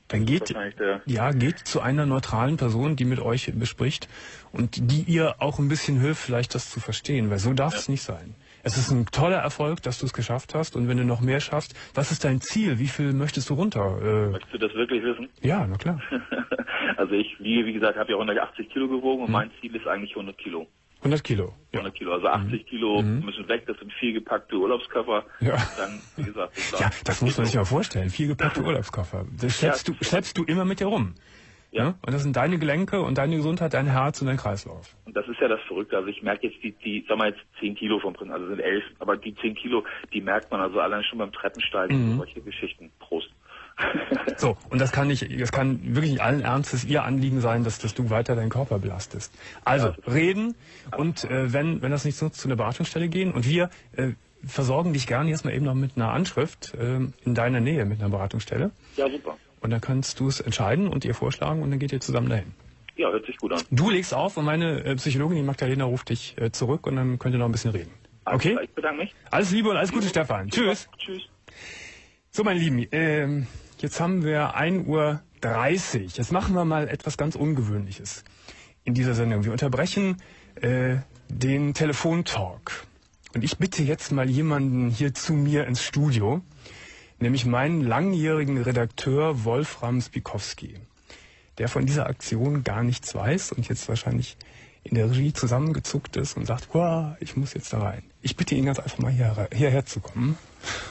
Dann geht zu einer neutralen Person, die mit euch bespricht und die ihr auch ein bisschen hilft, vielleicht das zu verstehen, weil so darf es nicht sein. Es ist ein toller Erfolg, dass du es geschafft hast, und wenn du noch mehr schaffst, was ist dein Ziel? Wie viel möchtest du runter? Möchtest du das wirklich wissen? Ja, na klar. Also ich wiege, wie gesagt, habe ja 180 Kilo gewogen und mein Ziel ist eigentlich 100 Kilo. 100 Kilo. Ja. 100 Kilo, also 80 Kilo müssen weg, das sind viel gepackte Urlaubskoffer. Ja. Dann, wie gesagt, das muss man sich mal vorstellen. Viel gepackte Urlaubskoffer. Das schleppst du immer mit dir rum. Ja. Und das sind deine Gelenke und deine Gesundheit, dein Herz und dein Kreislauf. Und das ist ja das Verrückte. Also ich merke jetzt sagen wir jetzt 10 Kilo vom Prinzip, also sind 11, aber die 10 Kilo, die merkt man also allein schon beim Treppensteigen, solche Geschichten. Prost. So, und das kann wirklich nicht allen Ernstes ihr Anliegen sein, dass du weiter deinen Körper belastest. Also, reden und wenn das nicht nutzt, zu einer Beratungsstelle gehen, und wir versorgen dich gerne jetzt mal eben noch mit einer Anschrift in deiner Nähe mit einer Beratungsstelle. Ja, super. Und dann kannst du es entscheiden und ihr vorschlagen und dann geht ihr zusammen dahin. Ja, hört sich gut an. Du legst auf und meine Psychologin, die Magdalena, ruft dich zurück und dann könnt ihr noch ein bisschen reden. Okay? Ich bedanke mich. Alles Liebe und alles Gute, Stefan. Tschüss. Tschüss. So, meine Lieben, jetzt haben wir 1:30 Uhr. Jetzt machen wir mal etwas ganz Ungewöhnliches in dieser Sendung. Wir unterbrechen den Telefontalk. Und ich bitte jetzt mal jemanden hier zu mir ins Studio, nämlich meinen langjährigen Redakteur Wolfram Spikowski, der von dieser Aktion gar nichts weiß und jetzt wahrscheinlich in der Regie zusammengezuckt ist und sagt, wow, ich muss jetzt da rein. Ich bitte ihn ganz einfach mal hierher zu kommen.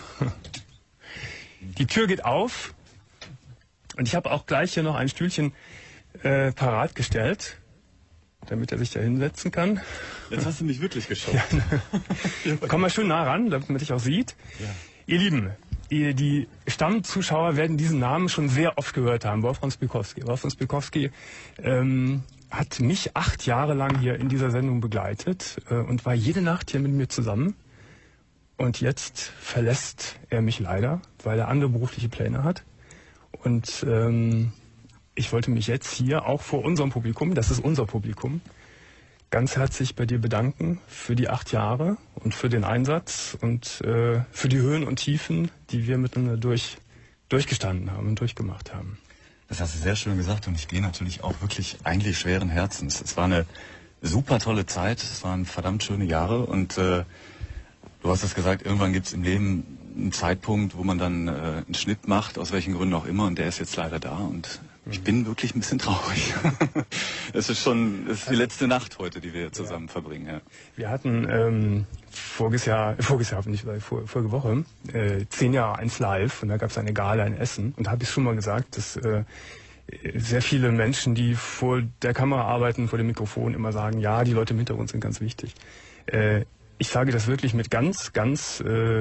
Die Tür geht auf und ich habe auch gleich hier noch ein Stühlchen parat gestellt, damit er sich da hinsetzen kann. Jetzt hast du mich wirklich geschockt. Ja. Komm mal schön nah ran, damit man dich auch sieht. Ja. Ihr Lieben, die Stammzuschauer werden diesen Namen schon sehr oft gehört haben, Wolfram Spikowski. Wolfram Spikowski hat mich 8 Jahre lang hier in dieser Sendung begleitet und war jede Nacht hier mit mir zusammen. Und jetzt verlässt er mich leider, weil er andere berufliche Pläne hat. Und ich wollte mich jetzt hier auch vor unserem Publikum, das ist unser Publikum, ganz herzlich bei dir bedanken für die 8 Jahre und für den Einsatz und für die Höhen und Tiefen, die wir miteinander durchgestanden haben und durchgemacht haben. Das hast du sehr schön gesagt und ich gehe natürlich auch wirklich eigentlich schweren Herzens. Es war eine super tolle Zeit, es waren verdammt schöne Jahre und du hast es gesagt, irgendwann gibt es im Leben einen Zeitpunkt, wo man dann einen Schnitt macht, aus welchen Gründen auch immer, und der ist jetzt leider da und ich bin wirklich ein bisschen traurig. Es ist die letzte Nacht heute, die wir zusammen verbringen. Ja. Wir hatten vorige Woche 10 Jahre 1 Live und da gab es eine Gala in Essen und da habe ich schon mal gesagt, dass sehr viele Menschen, die vor der Kamera arbeiten, vor dem Mikrofon, immer sagen, ja, die Leute im Hintergrund sind ganz wichtig. Ich sage das wirklich mit ganz, ganz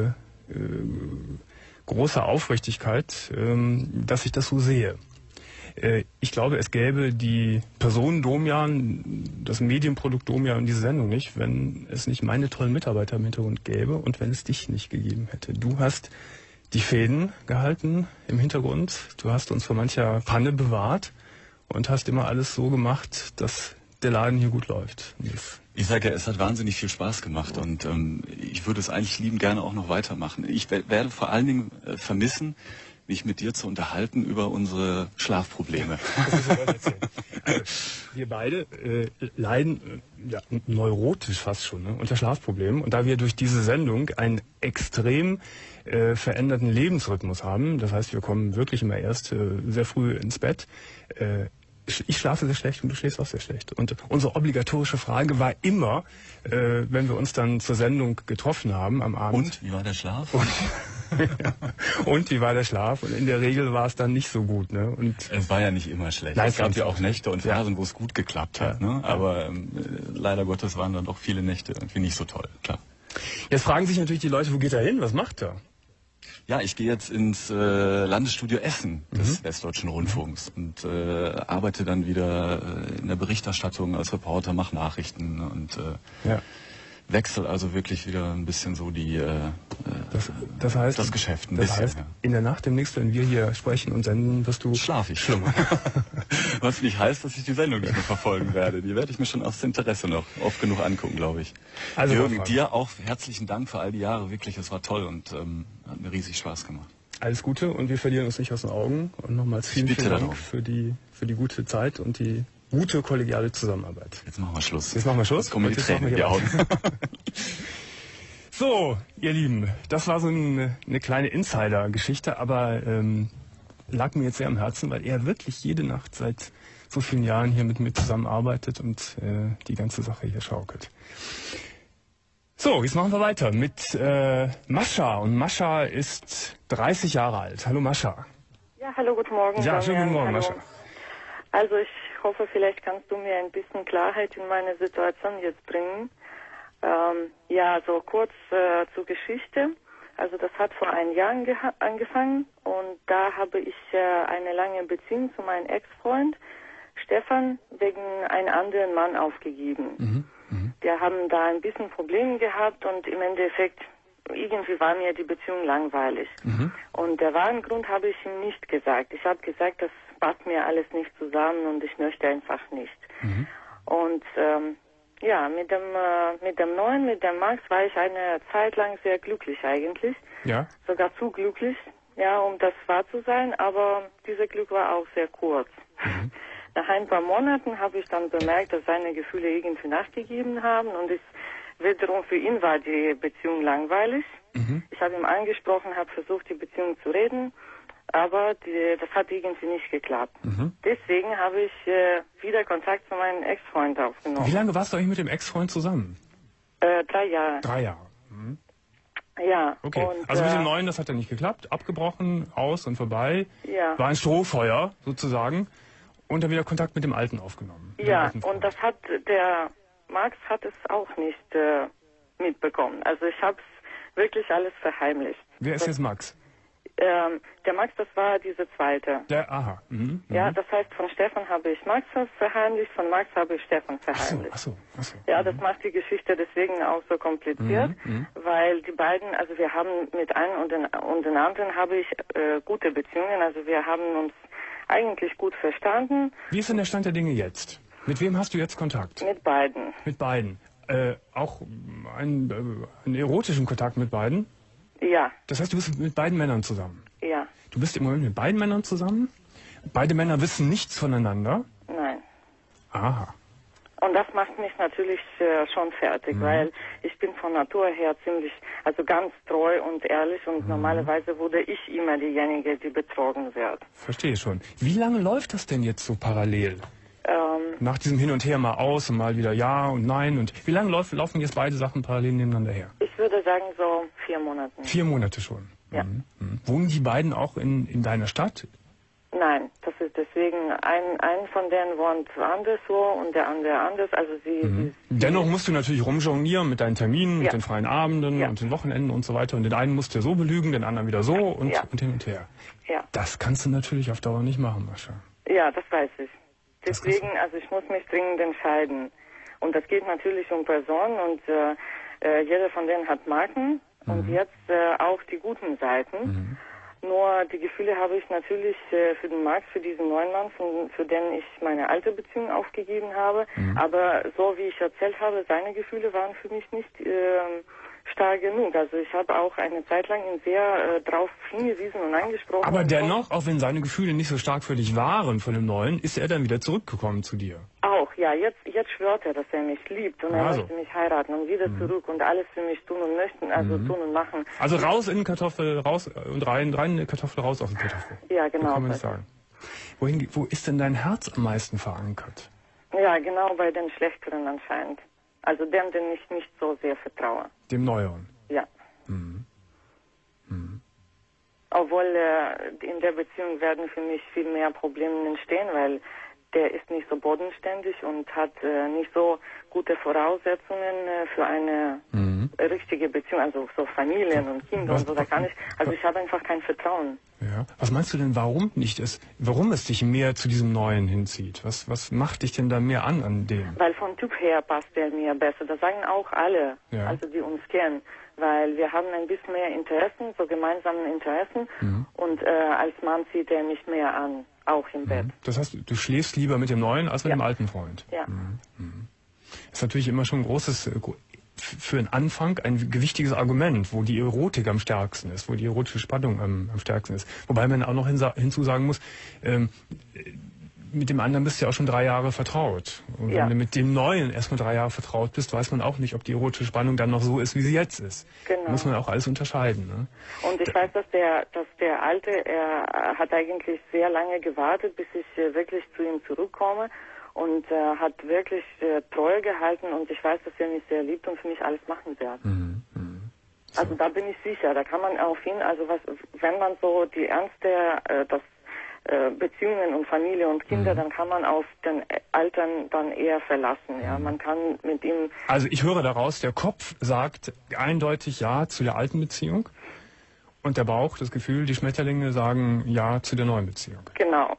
großer Aufrichtigkeit, dass ich das so sehe. Ich glaube, es gäbe die Person Domian, das Medienprodukt Domian und diese Sendung nicht, wenn es nicht meine tollen Mitarbeiter im Hintergrund gäbe und wenn es dich nicht gegeben hätte. Du hast die Fäden gehalten im Hintergrund, du hast uns vor mancher Panne bewahrt und hast immer alles so gemacht, dass der Laden hier gut läuft. Ich sage ja, es hat wahnsinnig viel Spaß gemacht und ich würde es eigentlich liebend gerne auch noch weitermachen. Ich werde vor allen Dingen vermissen, mich mit dir zu unterhalten über unsere Schlafprobleme. Also, wir beide leiden neurotisch fast schon unter Schlafproblemen. Und da wir durch diese Sendung einen extrem veränderten Lebensrhythmus haben, das heißt, wir kommen wirklich immer erst sehr früh ins Bett, ich schlafe sehr schlecht und du schläfst auch sehr schlecht. Und unsere obligatorische Frage war immer, wenn wir uns dann zur Sendung getroffen haben am Abend. Und, wie war der Schlaf? Und wie war der Schlaf? Und in der Regel war es dann nicht so gut. Ne? Und es war ja nicht immer schlecht. Nein, es gab ja auch Nächte und Phasen, wo es gut geklappt hat. Ne? Aber leider Gottes waren dann doch viele Nächte irgendwie nicht so toll. Klar. Jetzt fragen sich natürlich die Leute, wo geht er hin? Was macht er? Ja, ich gehe jetzt ins Landesstudio Essen des Westdeutschen Rundfunks und arbeite dann wieder in der Berichterstattung als Reporter, mache Nachrichten und wechsle also wirklich wieder ein bisschen so das heißt, das Geschäft ein das bisschen. Heißt, in der Nacht demnächst, wenn wir hier sprechen und senden, wirst du schlafig schlummern. Was nicht heißt, dass ich die Sendung nicht mehr verfolgen werde. Die werde ich mir schon aus Interesse noch oft genug angucken, glaube ich. Also Jürgen, dir auch herzlichen Dank für all die Jahre. Wirklich, es war toll und hat mir riesig Spaß gemacht. Alles Gute und wir verlieren uns nicht aus den Augen. Und nochmals vielen Dank für die gute Zeit und die gute kollegiale Zusammenarbeit. Jetzt machen wir Schluss. Jetzt kommen wir die Tränen in die Augen. So, ihr Lieben, das war so eine kleine Insider-Geschichte, aber lag mir jetzt sehr am Herzen, weil er wirklich jede Nacht seit so vielen Jahren hier mit mir zusammenarbeitet und die ganze Sache hier schaukelt. So, jetzt machen wir weiter mit Mascha. Und Mascha ist 30 Jahre alt. Hallo Mascha. Ja, hallo, guten Morgen. Ja, schönen guten Morgen, Mascha. Also ich hoffe, vielleicht kannst du mir ein bisschen Klarheit in meine Situation jetzt bringen. Ja, so kurz zur Geschichte. Also das hat vor 1 Jahr angefangen und da habe ich eine lange Beziehung zu meinem Ex-Freund Stefan wegen einem anderen Mann aufgegeben. Wir haben da ein bisschen Probleme gehabt und im Endeffekt irgendwie war mir die Beziehung langweilig. Und der wahren Grund habe ich ihm nicht gesagt. Ich habe gesagt, das passt mir alles nicht zusammen und ich möchte einfach nicht. Und ja, mit dem Neuen, mit dem Max war ich eine Zeit lang sehr glücklich eigentlich. Ja. Sogar zu glücklich, ja, um das wahr zu sein, aber dieses Glück war auch sehr kurz. Nach ein paar Monaten habe ich dann bemerkt, dass seine Gefühle irgendwie nachgegeben haben und wiederum für ihn war die Beziehung langweilig. Ich habe ihn angesprochen, habe versucht, die Beziehung zu reden, aber das hat irgendwie nicht geklappt. Deswegen habe ich wieder Kontakt zu meinem Ex-Freund aufgenommen. Wie lange warst du eigentlich mit dem Ex-Freund zusammen? 3 Jahre. 3 Jahre. Ja. Okay, und, also mit dem Neuen, das hat ja nicht geklappt, abgebrochen, aus und vorbei. Ja. War ein Strohfeuer sozusagen und dann wieder Kontakt mit dem Alten aufgenommen. Ja, und das hat der Max hat es auch nicht mitbekommen. Also ich habe es wirklich alles verheimlicht. Wer ist jetzt Max? Der Max, das war diese zweite. Aha. Ja, das heißt, von Stefan habe ich Max verheimlicht, von Max habe ich Stefan verheimlicht. Ach so. Ja, das macht die Geschichte deswegen auch so kompliziert, weil die beiden, also wir haben mit einem und den anderen habe ich gute Beziehungen, also wir haben uns eigentlich gut verstanden. Wie ist denn der Stand der Dinge jetzt? Mit wem hast du jetzt Kontakt? Mit beiden. Mit beiden. Auch einen erotischen Kontakt mit beiden? Ja. Das heißt, du bist mit beiden Männern zusammen? Ja. Du bist im Moment mit beiden Männern zusammen? Beide Männer wissen nichts voneinander? Nein. Aha. Und das macht mich natürlich schon fertig, weil ich bin von Natur her also ganz treu und ehrlich und normalerweise wurde ich immer diejenige, die betrogen wird. Verstehe schon. Wie lange läuft das denn jetzt so parallel? Nach diesem Hin und Her mal aus und mal wieder ja und nein. Und wie lange laufen jetzt beide Sachen parallel nebeneinander her? Ich würde sagen so 4 Monate. 4 Monate schon? Ja. Wohnen die beiden auch in deiner Stadt? Nein, das ist deswegen, ein von denen wohnt anderswo und der andere anders. Also sie Dennoch musst du natürlich rumjonglieren mit deinen Terminen, mit den freien Abenden und den Wochenenden und so weiter. Und den einen musst du ja so belügen, den anderen wieder so und hin und her. Ja. Das kannst du natürlich auf Dauer nicht machen, Mascha. Ja, das weiß ich. Deswegen, also ich muss mich dringend entscheiden. Und das geht natürlich um Personen und jeder von denen hat Marken und jetzt auch die guten Seiten. Nur die Gefühle habe ich natürlich für den Max, für diesen neuen Mann, für den ich meine alte Beziehung aufgegeben habe. Aber so wie ich erzählt habe, seine Gefühle waren für mich nicht stark genug. Also ich habe auch eine Zeit lang ihn sehr darauf hingewiesen und angesprochen. Aber dennoch, auch wenn seine Gefühle nicht so stark für dich waren von dem Neuen, ist er dann wieder zurückgekommen zu dir? Auch, ja. Jetzt schwört er, dass er mich liebt und er möchte mich heiraten und wieder zurück und alles für mich tun und möchten, also tun und machen. Also raus in den Kartoffel, raus und rein in die Kartoffel, raus aus dem Kartoffel. Ja, genau. So kann man das sagen. Wo ist denn dein Herz am meisten verankert? Ja, genau bei den Schlechteren anscheinend. Also dem ich nicht so sehr vertraue. Dem Neueren? Ja. Obwohl in der Beziehung werden für mich viel mehr Probleme entstehen, weil der ist nicht so bodenständig und hat nicht so gute Voraussetzungen für eine richtige Beziehung, also so Familien und Kinder und so, da kann ich, also ich habe einfach kein Vertrauen. Ja. Was meinst du denn, warum es dich mehr zu diesem Neuen hinzieht? Was macht dich denn da mehr an dem? Weil vom Typ her passt der mir besser, das sagen auch alle, also die uns kennen, weil wir haben ein bisschen mehr Interessen, so gemeinsame Interessen und als Mann zieht er mich mehr an, auch im Bett. Das heißt, du schläfst lieber mit dem Neuen als mit dem alten Freund? Ja. Das ist natürlich immer schon ein großes, für einen Anfang ein gewichtiges Argument, wo die Erotik am stärksten ist, wo die erotische Spannung am stärksten ist. Wobei man auch noch hinzusagen muss, mit dem anderen bist du ja auch schon 3 Jahre vertraut. Und wenn du mit dem Neuen erstmal 3 Jahre vertraut bist, weiß man auch nicht, ob die erotische Spannung dann noch so ist, wie sie jetzt ist. Genau. Muss man auch alles unterscheiden. Ne? Und ich weiß, dass der Alte, er hat eigentlich sehr lange gewartet, bis ich wirklich zu ihm zurückkomme und hat wirklich Treue gehalten und ich weiß, dass er mich sehr liebt und für mich alles machen wird. So. Also da bin ich sicher, da kann man auf ihn, also wenn man so die ernste, Beziehungen und Familie und Kinder, dann kann man auf den Eltern dann eher verlassen. Ja, man kann mit ihm. Also ich höre daraus, der Kopf sagt eindeutig Ja zu der alten Beziehung und der Bauch, das Gefühl, die Schmetterlinge sagen Ja zu der neuen Beziehung. Genau.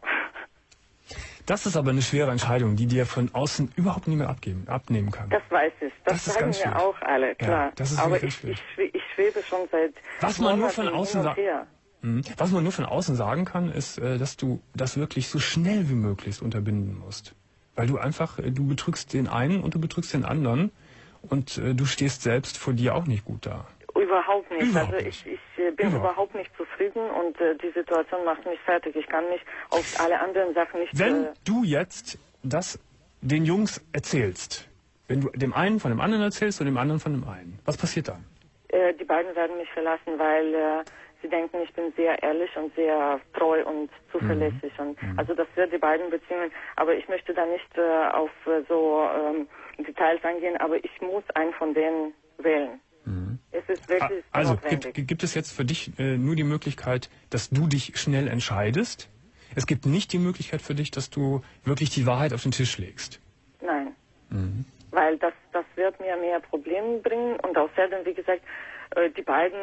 Das ist aber eine schwere Entscheidung, die dir von außen überhaupt niemand abnehmen kann. Das weiß ich. Das sagen mir auch alle, klar. Ja, das ist aber ich schwebe schon seit Was man nur von außen sagt. Was man nur von außen sagen kann, ist, dass du das wirklich so schnell wie möglich unterbinden musst. Weil du einfach, du betrügst den einen und du betrügst den anderen und du stehst selbst vor dir auch nicht gut da. Überhaupt nicht. Ich bin überhaupt nicht zufrieden und die Situation macht mich fertig. Ich kann mich auf alle anderen Sachen nicht... Wenn du jetzt das den Jungs erzählst, wenn du dem einen von dem anderen erzählst und dem anderen von dem einen, was passiert dann? Die beiden werden mich verlassen, weil... Sie denken, ich bin sehr ehrlich und sehr treu und zuverlässig. Und also das wird die beiden Beziehungen. Aber ich möchte da nicht auf so Details eingehen, aber ich muss einen von denen wählen. Es ist wirklich notwendig. Gibt es jetzt für dich nur die Möglichkeit, dass du dich schnell entscheidest? Es gibt nicht die Möglichkeit für dich, dass du wirklich die Wahrheit auf den Tisch legst? Nein. Weil das wird mir mehr Probleme bringen. Und außerdem, wie gesagt, die beiden...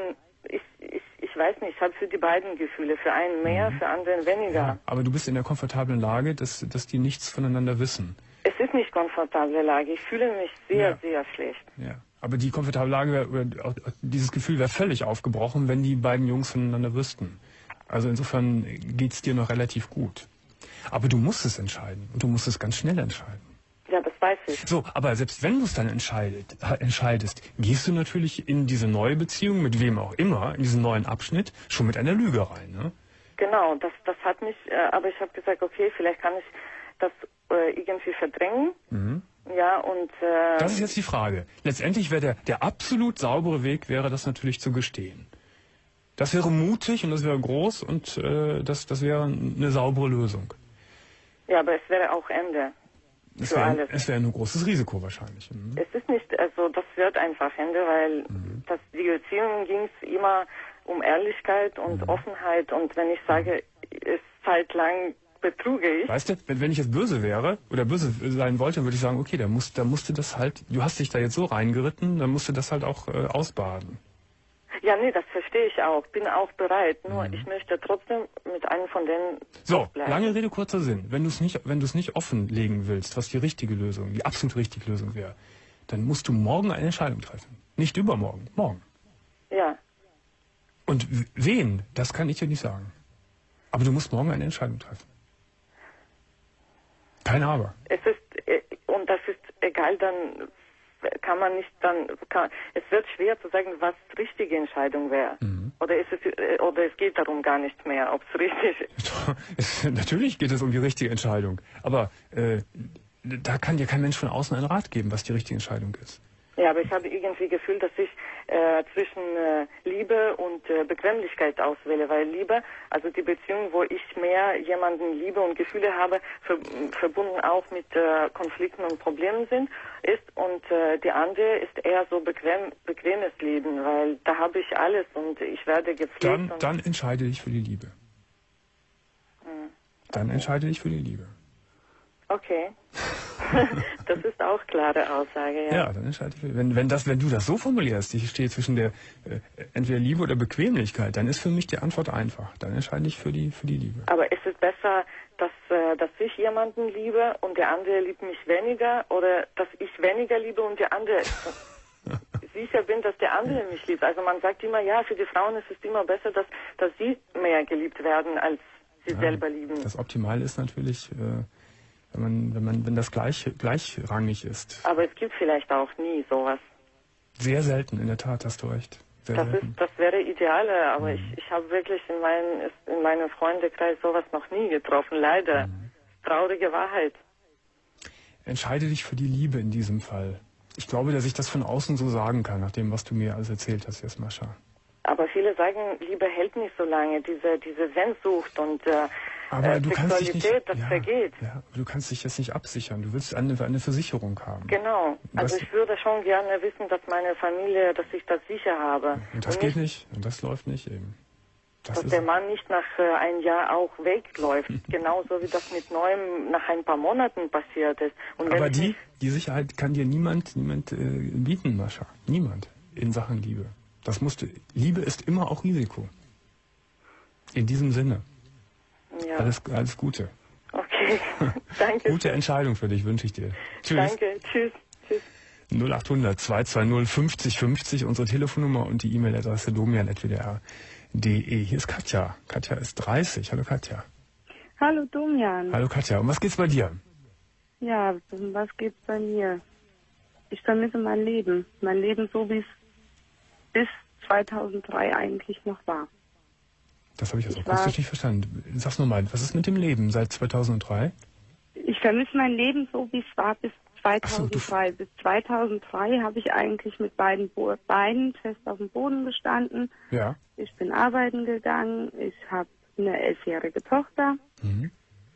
Ich weiß nicht, ich habe für die beiden Gefühle, für einen mehr, für anderen weniger. Ja, aber du bist in der komfortablen Lage, dass die nichts voneinander wissen. Es ist nicht komfortable Lage, ich fühle mich sehr, sehr schlecht. Ja, aber die komfortable Lage, dieses Gefühl wäre völlig aufgebrochen, wenn die beiden Jungs voneinander wüssten. Also insofern geht's dir noch relativ gut. Aber du musst es entscheiden und du musst es ganz schnell entscheiden. Ja, das weiß ich. So, aber selbst wenn du es dann entscheidest, gehst du natürlich in diese neue Beziehung, mit wem auch immer, in diesen neuen Abschnitt, schon mit einer Lüge rein, ne? Genau, das hat mich, aber ich habe gesagt, okay, vielleicht kann ich das irgendwie verdrängen. Ja, und... das ist jetzt die Frage. Letztendlich wäre der absolut saubere Weg, wäre das natürlich zu gestehen. Das wäre mutig und das wäre groß und das wäre eine saubere Lösung. Ja, aber es wäre auch Ende. Es wäre ein großes Risiko wahrscheinlich. Es ist nicht, also das wird einfach Ende, weil die Beziehung ging es immer um Ehrlichkeit und Offenheit und wenn ich sage, es zeitlang betruge ich. Weißt du, wenn ich jetzt böse wäre oder böse sein wollte, dann würde ich sagen, okay, da musste das halt, du hast dich da jetzt so reingeritten, dann musst du das halt auch ausbaden. Ja, nee, das verstehe ich auch. Bin auch bereit. Nur ich möchte trotzdem mit einem von denen so, lange Rede, kurzer Sinn. Wenn du es nicht offenlegen willst, was die richtige Lösung, die absolut richtige Lösung wäre, dann musst du morgen eine Entscheidung treffen. Nicht übermorgen, morgen. Ja. Und wen, das kann ich dir nicht sagen. Aber du musst morgen eine Entscheidung treffen. Kein Aber. Es ist egal, dann kann man nicht es wird schwer zu sagen, was die richtige Entscheidung wäre. Oder es geht darum gar nicht mehr, ob es richtig ist. Natürlich geht es um die richtige Entscheidung. Aber da kann dir kein Mensch von außen einen Rat geben, was die richtige Entscheidung ist. Ja, aber ich habe irgendwie Gefühl, dass ich zwischen Liebe und Bequemlichkeit auswähle, weil Liebe, also die Beziehung, wo ich mehr jemanden liebe und Gefühle habe, verbunden auch mit Konflikten und Problemen ist und die andere ist eher so bequemes Leben, weil da habe ich alles und ich werde gepflegt. Dann entscheide dich für die Liebe. Dann entscheide dich für die Liebe. Okay. Das ist auch klare Aussage, ja. Ja, dann entscheide ich. Wenn du das so formulierst, ich stehe zwischen der entweder Liebe oder Bequemlichkeit, dann ist für mich die Antwort einfach. Dann entscheide ich für die Liebe. Aber ist es besser, dass ich jemanden liebe und der andere liebt mich weniger oder dass ich weniger liebe und der andere sicher bin, dass der andere mich liebt? Also man sagt immer, ja, für die Frauen ist es immer besser, dass sie mehr geliebt werden, als sie selber lieben. Das Optimale ist natürlich... wenn das gleichrangig ist. Aber es gibt vielleicht auch nie sowas. Sehr selten, in der Tat, hast du recht. Das wäre idealer, aber ich habe wirklich in meinem Freundekreis sowas noch nie getroffen, leider. Traurige Wahrheit. Entscheide dich für die Liebe in diesem Fall. Ich glaube, dass ich das von außen so sagen kann, nach dem, was du mir alles erzählt hast, Jasmascha. Aber viele sagen, Liebe hält nicht so lange, diese Sehnsucht und aber du kannst dich nicht, das vergeht. Ja, du kannst dich jetzt nicht absichern. Du willst eine Versicherung haben. Genau. Also ich würde schon gerne wissen, dass meine Familie, dass ich das sicher habe. Und das geht nicht. Und das läuft nicht eben. Dass der Mann nicht nach ein Jahr auch wegläuft. Genauso wie das mit Neuem nach ein paar Monaten passiert ist. Und aber die Sicherheit kann dir niemand bieten, Mascha. Niemand in Sachen Liebe. Liebe ist immer auch Risiko. In diesem Sinne. Ja. Alles Gute. Okay, danke. Gute Entscheidung für dich, wünsche ich dir. Tschüss. Danke, tschüss. 0800 220 50 50, unsere Telefonnummer und die E-Mail-Adresse domian@wdr.de. Hier ist Katja. Katja ist 30. Hallo Katja. Hallo Domian. Hallo Katja. Um was geht's bei dir? Ja, um was geht's bei mir? Ich vermisse mein Leben. Mein Leben so, wie es bis 2003 eigentlich noch war. Das habe ich jetzt akustisch nicht verstanden. Sag's nochmal, was ist mit dem Leben seit 2003? Ich vermisse mein Leben so, wie es war bis 2003. Bis 2003 habe ich eigentlich mit beiden Beinen fest auf dem Boden gestanden. Ja. Ich bin arbeiten gegangen. Ich habe eine 11-jährige Tochter. Mhm.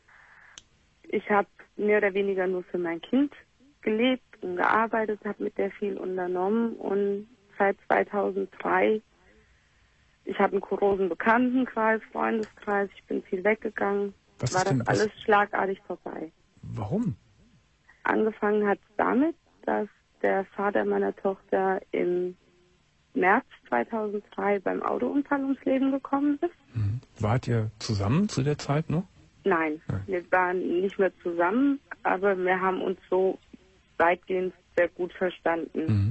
Ich habe mehr oder weniger nur für mein Kind gelebt und gearbeitet, habe mit der viel unternommen und seit 2003 ich habe einen großen Bekanntenkreis, Freundeskreis, ich bin viel weggegangen. War das alles schlagartig vorbei. Warum? Angefangen hat es damit, dass der Vater meiner Tochter im März 2003 beim Autounfall ums Leben gekommen ist. Mhm. Wart ihr zusammen zu der Zeit noch? Nein, wir waren nicht mehr zusammen, aber wir haben uns so weitgehend sehr gut verstanden. Mhm.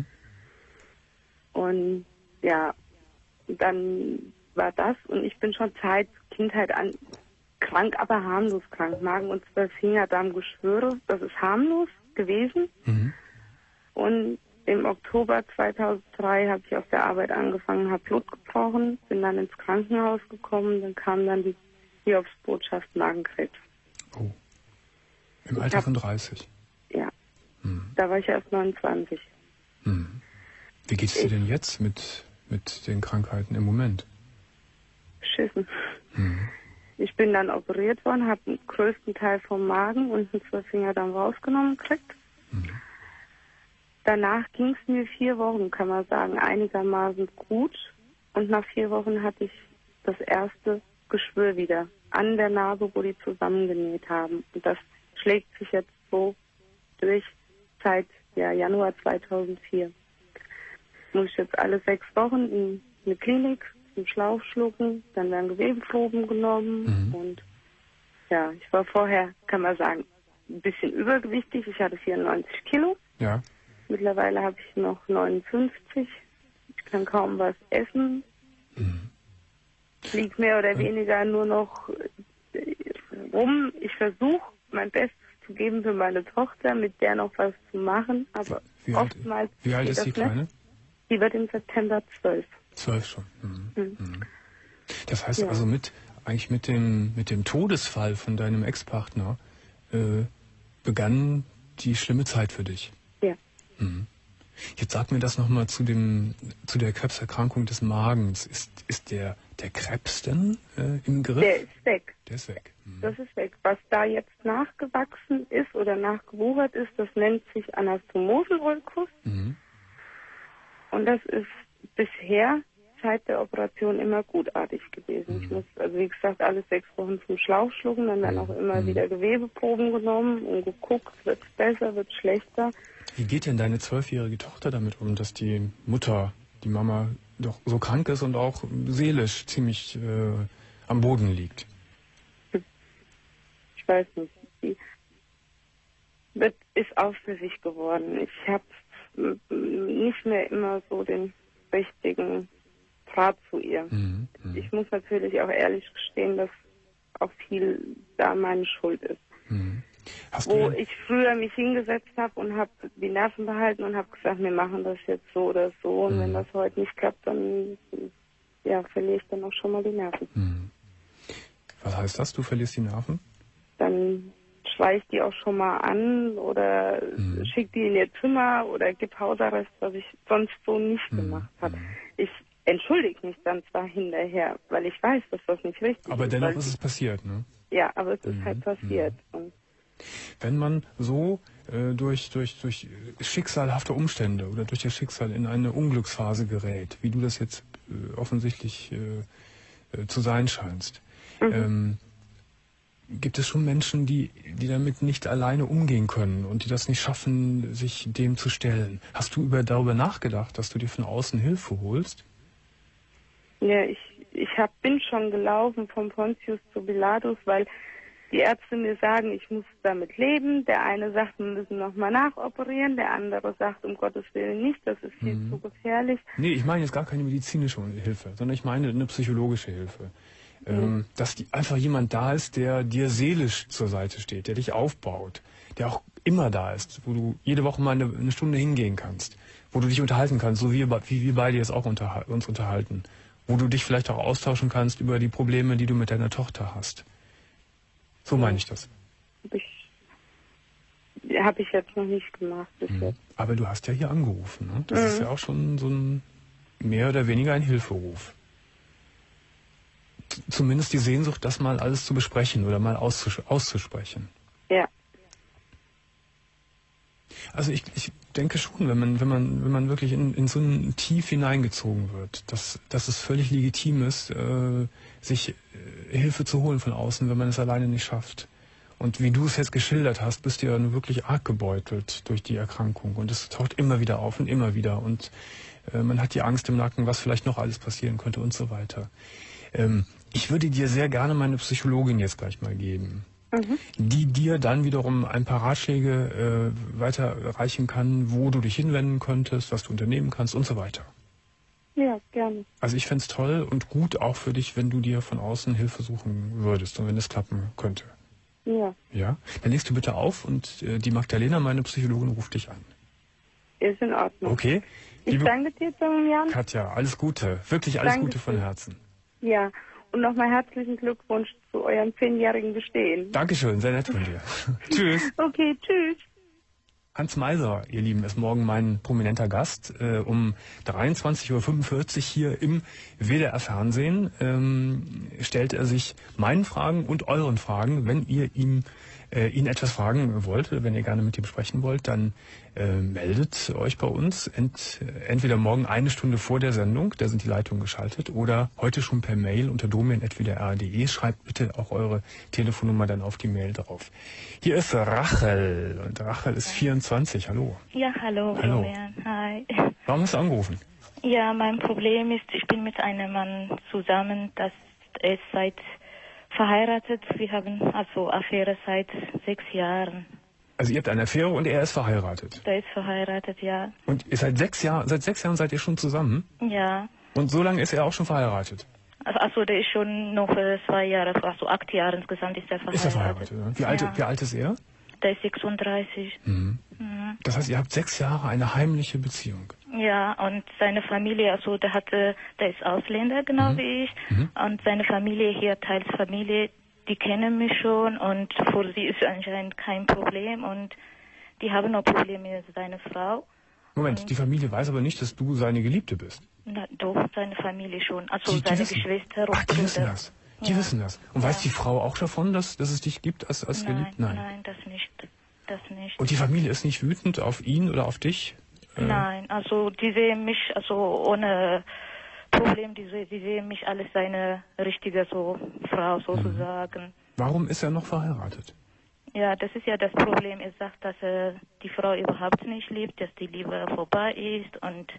Und ja, dann war das und ich bin schon seit Kindheit an krank, aber harmlos krank. Magen- und 12-Fingerdarm-Geschwüre, das ist harmlos gewesen. Mhm. Und im Oktober 2003 habe ich auf der Arbeit angefangen, habe Blut gebrochen, bin dann ins Krankenhaus gekommen, dann kam dann die Hiobsbotschaft Magenkrebs. Oh, im Alter von 30? Ja, da war ich erst 29. Mhm. Wie geht's dir denn jetzt mit den Krankheiten im Moment? Beschissen. Mhm. Ich bin dann operiert worden, habe den größten Teil vom Magen und einen 12-Fingerdarm rausgenommen gekriegt. Mhm. Danach ging es mir 4 Wochen, kann man sagen, einigermaßen gut. Und nach 4 Wochen hatte ich das erste Geschwür wieder an der Narbe, wo die zusammengenäht haben. Und das schlägt sich jetzt so durch seit Januar 2004. Muss ich jetzt alle 6 Wochen in eine Klinik zum Schlauch schlucken, dann werden Gewebeproben genommen und ja, ich war vorher, kann man sagen, ein bisschen übergewichtig. Ich hatte 94 Kilo. Ja. Mittlerweile habe ich noch 59. Ich kann kaum was essen. Liegt mehr oder weniger nur noch rum. Ich versuche mein Bestes zu geben für meine Tochter, mit der noch was zu machen, aber oftmals wie alt ist die Kleine? Die wird im September 12. 12 schon. Das heißt also eigentlich mit dem Todesfall von deinem Ex-Partner begann die schlimme Zeit für dich. Ja. Jetzt sag mir das nochmal zu der Krebserkrankung des Magens. Ist der Krebs denn im Griff? Der ist weg. Der ist weg. Das ist weg. Was da jetzt nachgewachsen ist oder nachgewuchert ist, das nennt sich Anastomosenulkus. Und das ist bisher seit der Operation immer gutartig gewesen. Ich muss, also wie gesagt, alle 6 Wochen zum Schlauch schlucken, dann werden auch immer wieder Gewebeproben genommen und geguckt, wird es besser, wird es schlechter. Wie geht denn deine 12-jährige Tochter damit um, dass die Mama, doch so krank ist und auch seelisch ziemlich am Boden liegt? Ich weiß nicht. Die ist auch für sich geworden. Ich habe nicht mehr immer so den richtigen Draht zu ihr. Ich muss natürlich auch ehrlich gestehen, dass auch viel da meine Schuld ist. wo ich früher mich hingesetzt habe und habe die Nerven behalten und habe gesagt, wir machen das jetzt so oder so. Und wenn das heute nicht klappt, dann verliere ich dann auch schon mal die Nerven. Was heißt das? Du verlierst die Nerven? Dann schreie ich die auch schon mal an oder schick die in ihr Zimmer oder gib Hausarrest, was ich sonst so nicht gemacht habe. Ich entschuldige mich dann zwar hinterher, weil ich weiß, dass das nicht richtig ist. Aber dennoch ist es passiert, ne? Ja, aber es ist halt passiert. Und wenn man so durch schicksalhafte Umstände oder durch das Schicksal in eine Unglücksphase gerät, wie du das jetzt offensichtlich zu sein scheinst, gibt es schon Menschen, die damit nicht alleine umgehen können und die das nicht schaffen, sich dem zu stellen. Hast du darüber nachgedacht, dass du dir von außen Hilfe holst? Ja, ich bin schon gelaufen von Pontius zu Pilatus, weil die Ärzte mir sagen, ich muss damit leben. Der eine sagt, wir müssen nochmal nachoperieren. Der andere sagt, um Gottes Willen nicht, das ist viel zu gefährlich. Nee, ich meine jetzt gar keine medizinische Hilfe, sondern ich meine eine psychologische Hilfe. Dass einfach jemand da ist, der dir seelisch zur Seite steht, der dich aufbaut, der auch immer da ist, wo du jede Woche mal eine Stunde hingehen kannst, wo du dich unterhalten kannst, so wie wir beide jetzt auch uns unterhalten, wo du dich vielleicht auch austauschen kannst über die Probleme, die du mit deiner Tochter hast. So meine ich das. Habe ich jetzt noch nicht gemacht bis jetzt. Aber du hast ja hier angerufen, ne? Das ist ja auch schon so ein mehr oder weniger ein Hilferuf. Zumindest die Sehnsucht, das mal alles zu besprechen oder mal auszusprechen. Ja. Also ich denke schon, wenn man wirklich in so ein Tief hineingezogen wird, dass es völlig legitim ist, sich Hilfe zu holen von außen, wenn man es alleine nicht schafft. Und wie du es jetzt geschildert hast, bist du ja nur wirklich arg gebeutelt durch die Erkrankung. Und es taucht immer wieder auf und immer wieder. Und man hat die Angst im Nacken, was vielleicht noch alles passieren könnte und so weiter. Ich würde dir sehr gerne meine Psychologin jetzt gleich mal geben, die dir dann wiederum ein paar Ratschläge weiterreichen kann, wo du dich hinwenden könntest, was du unternehmen kannst und so weiter. Ja, gerne. Also ich fände es toll und gut auch für dich, wenn du dir von außen Hilfe suchen würdest und wenn es klappen könnte. Ja. Ja? Dann legst du bitte auf und die Magdalena, meine Psychologin, ruft dich an. Ist in Ordnung. Okay? Ich danke dir, Jan. Katja, alles Gute. Wirklich alles Gute von Herzen. Ja, und nochmal herzlichen Glückwunsch zu eurem 10-jährigen Bestehen. Dankeschön, sehr nett von dir. Tschüss. Okay, tschüss. Hans Meiser, ihr Lieben, ist morgen mein prominenter Gast. Um 23:45 Uhr hier im WDR Fernsehen stellt er sich meinen Fragen und euren Fragen. Wenn ihr ihn etwas fragen wollt, wenn ihr gerne mit ihm sprechen wollt, dann meldet euch bei uns entweder morgen eine Stunde vor der Sendung, da sind die Leitungen geschaltet, oder heute schon per Mail unter domian@wdr.de. Schreibt bitte auch eure Telefonnummer dann auf die Mail drauf. Hier ist Rachel und Rachel ist 24. Hallo. Ja, hallo. Domian. Hi. Warum hast du angerufen? Ja, mein Problem ist, ich bin mit einem Mann zusammen, das ist verheiratet. Wir haben also Affäre seit 6 Jahren. Also ihr habt eine Affäre und er ist verheiratet? Der ist verheiratet, ja. Und seit 6 Jahren seid ihr schon zusammen? Ja. Und so lange ist er auch schon verheiratet? Also der ist schon noch 2 Jahre, also 8 Jahre insgesamt ist er verheiratet. Ist er verheiratet, ja. Wie alt ist er? Der ist 36. Das heißt, ihr habt 6 Jahre eine heimliche Beziehung? Ja, und seine Familie, also der ist Ausländer, genau wie ich. Und seine Familie hier, teils Familie, die kennen mich schon und für sie ist anscheinend kein Problem und die haben noch Probleme mit seiner Frau. Moment, und die Familie weiß aber nicht, dass du seine Geliebte bist? Na, doch, seine Familie schon, also seine Geschwister und Ach, die wissen das? Die wissen das. Und weiß die Frau auch davon, dass es dich gibt als Geliebte? Nein, das nicht. Und die Familie ist nicht wütend auf ihn oder auf dich? Nein, also die sehen mich also ohne Problem, die sehen mich als seine richtige Frau sozusagen. Warum ist er noch verheiratet? Ja, das ist ja das Problem. Er sagt, dass er die Frau überhaupt nicht liebt, dass die Liebe vorbei ist und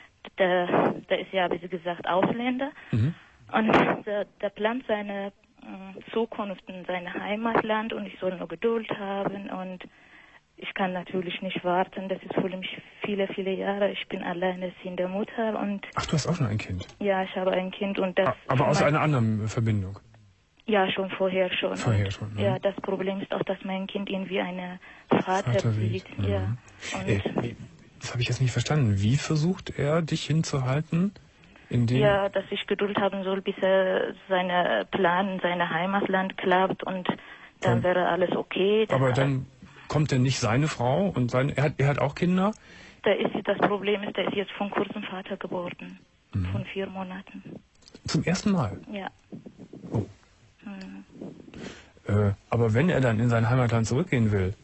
der ist ja, wie gesagt, Ausländer. Und der plant seine Zukunft in seinem Heimatland und ich soll nur Geduld haben und ich kann natürlich nicht warten. Das ist für mich viele, viele Jahre. Ich bin alleinerziehende Mutter und... Ach, du hast auch schon ein Kind? Ja, ich habe ein Kind und das... Aber aus einer anderen Verbindung? Ja, schon vorher schon. Vorher schon. Ja, das Problem ist auch, dass mein Kind irgendwie einen Vater sieht. Ja. Und das habe ich jetzt nicht verstanden. Wie versucht er, dich hinzuhalten? Ja, dass ich Geduld haben soll, bis er seine Plan in seinem Heimatland klappt und dann wäre alles okay. Aber dann kommt denn nicht seine Frau und er hat auch Kinder? Das Problem ist, der ist jetzt vor kurzem Vater geworden. Von 4 Monaten. Zum ersten Mal? Ja. Oh. Aber wenn er dann in sein Heimatland zurückgehen will,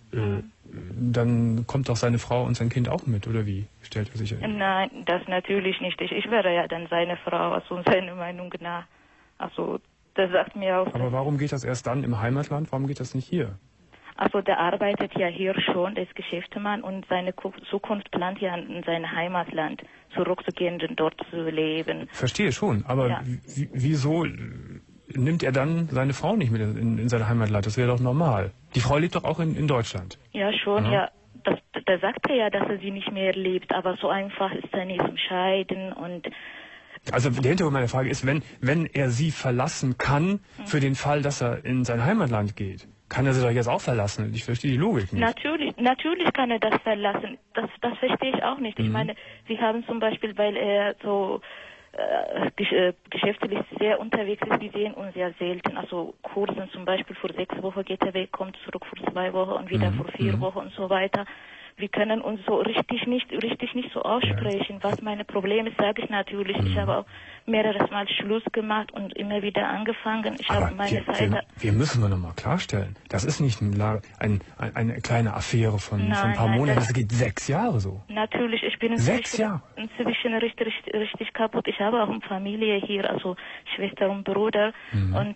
dann kommt doch seine Frau und sein Kind auch mit, oder wie? Stellt er sich hin? Nein, das natürlich nicht. Ich wäre ja dann seine Frau, also seine Meinung nach. Also, das sagt mir auch... Aber warum geht das erst dann im Heimatland? Warum geht das nicht hier? Also, der arbeitet ja hier schon, der ist Geschäftsmann und seine Zukunft plant ja in sein Heimatland zurückzugehen und dort zu leben. Verstehe schon, aber wieso nimmt er dann seine Frau nicht mit in sein Heimatland? Das wäre doch normal. Die Frau lebt doch auch in Deutschland. Ja, schon, ja. Da sagt er ja, dass er sie nicht mehr liebt, aber so einfach ist er nicht zum Scheiden und... Also der Hintergrund meiner Frage ist, wenn er sie verlassen kann, für den Fall, dass er in sein Heimatland geht, kann er sie doch jetzt auch verlassen. Ich verstehe die Logik nicht. Natürlich kann er das verlassen. Das verstehe ich auch nicht. Ich meine, wir haben zum Beispiel, weil er so geschäftlich sehr unterwegs ist, wir sehen uns sehr selten. Also Kursen zum Beispiel, vor 6 Wochen geht er weg, kommt zurück vor 2 Wochen und wieder vor 4 Wochen und so weiter. Wir können uns so richtig nicht so aussprechen. Was meine Probleme ist, sage ich natürlich. Ich habe auch mehreres Mal Schluss gemacht und immer wieder angefangen. Ich habe meine Seite... Wir müssen noch mal klarstellen, das ist nicht eine kleine Affäre von ein paar Monaten, das geht 6 Jahre so. Natürlich, ich bin inzwischen richtig kaputt. Ich habe auch eine Familie hier, also Schwester und Bruder und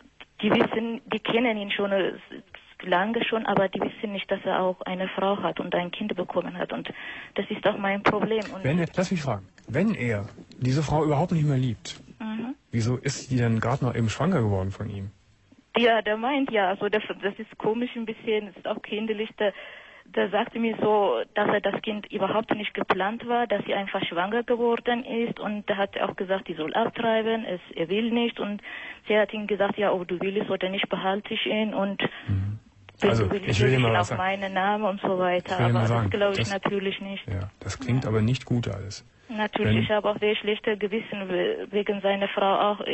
die kennen ihn schon lange schon, aber die wissen nicht, dass er auch eine Frau hat und ein Kind bekommen hat. Und das ist auch mein Problem. Und lass mich fragen, wenn er diese Frau überhaupt nicht mehr liebt, wieso ist die dann gerade noch eben schwanger geworden von ihm? Ja, der meint ja, also das ist komisch ein bisschen, das ist auch kinderlich, der sagte mir so, dass er das Kind überhaupt nicht geplant war, dass sie einfach schwanger geworden ist und da hat er auch gesagt, die soll abtreiben, er will nicht und sie hat ihm gesagt, ja, ob du willst oder nicht, behalte ich ihn und also, ich will dir mal was sagen. Meinen Namen und so weiter, aber das glaube ich natürlich nicht. Ja, das klingt aber nicht gut alles. Natürlich, ich habe auch sehr schlechte Gewissen wegen seiner Frau auch.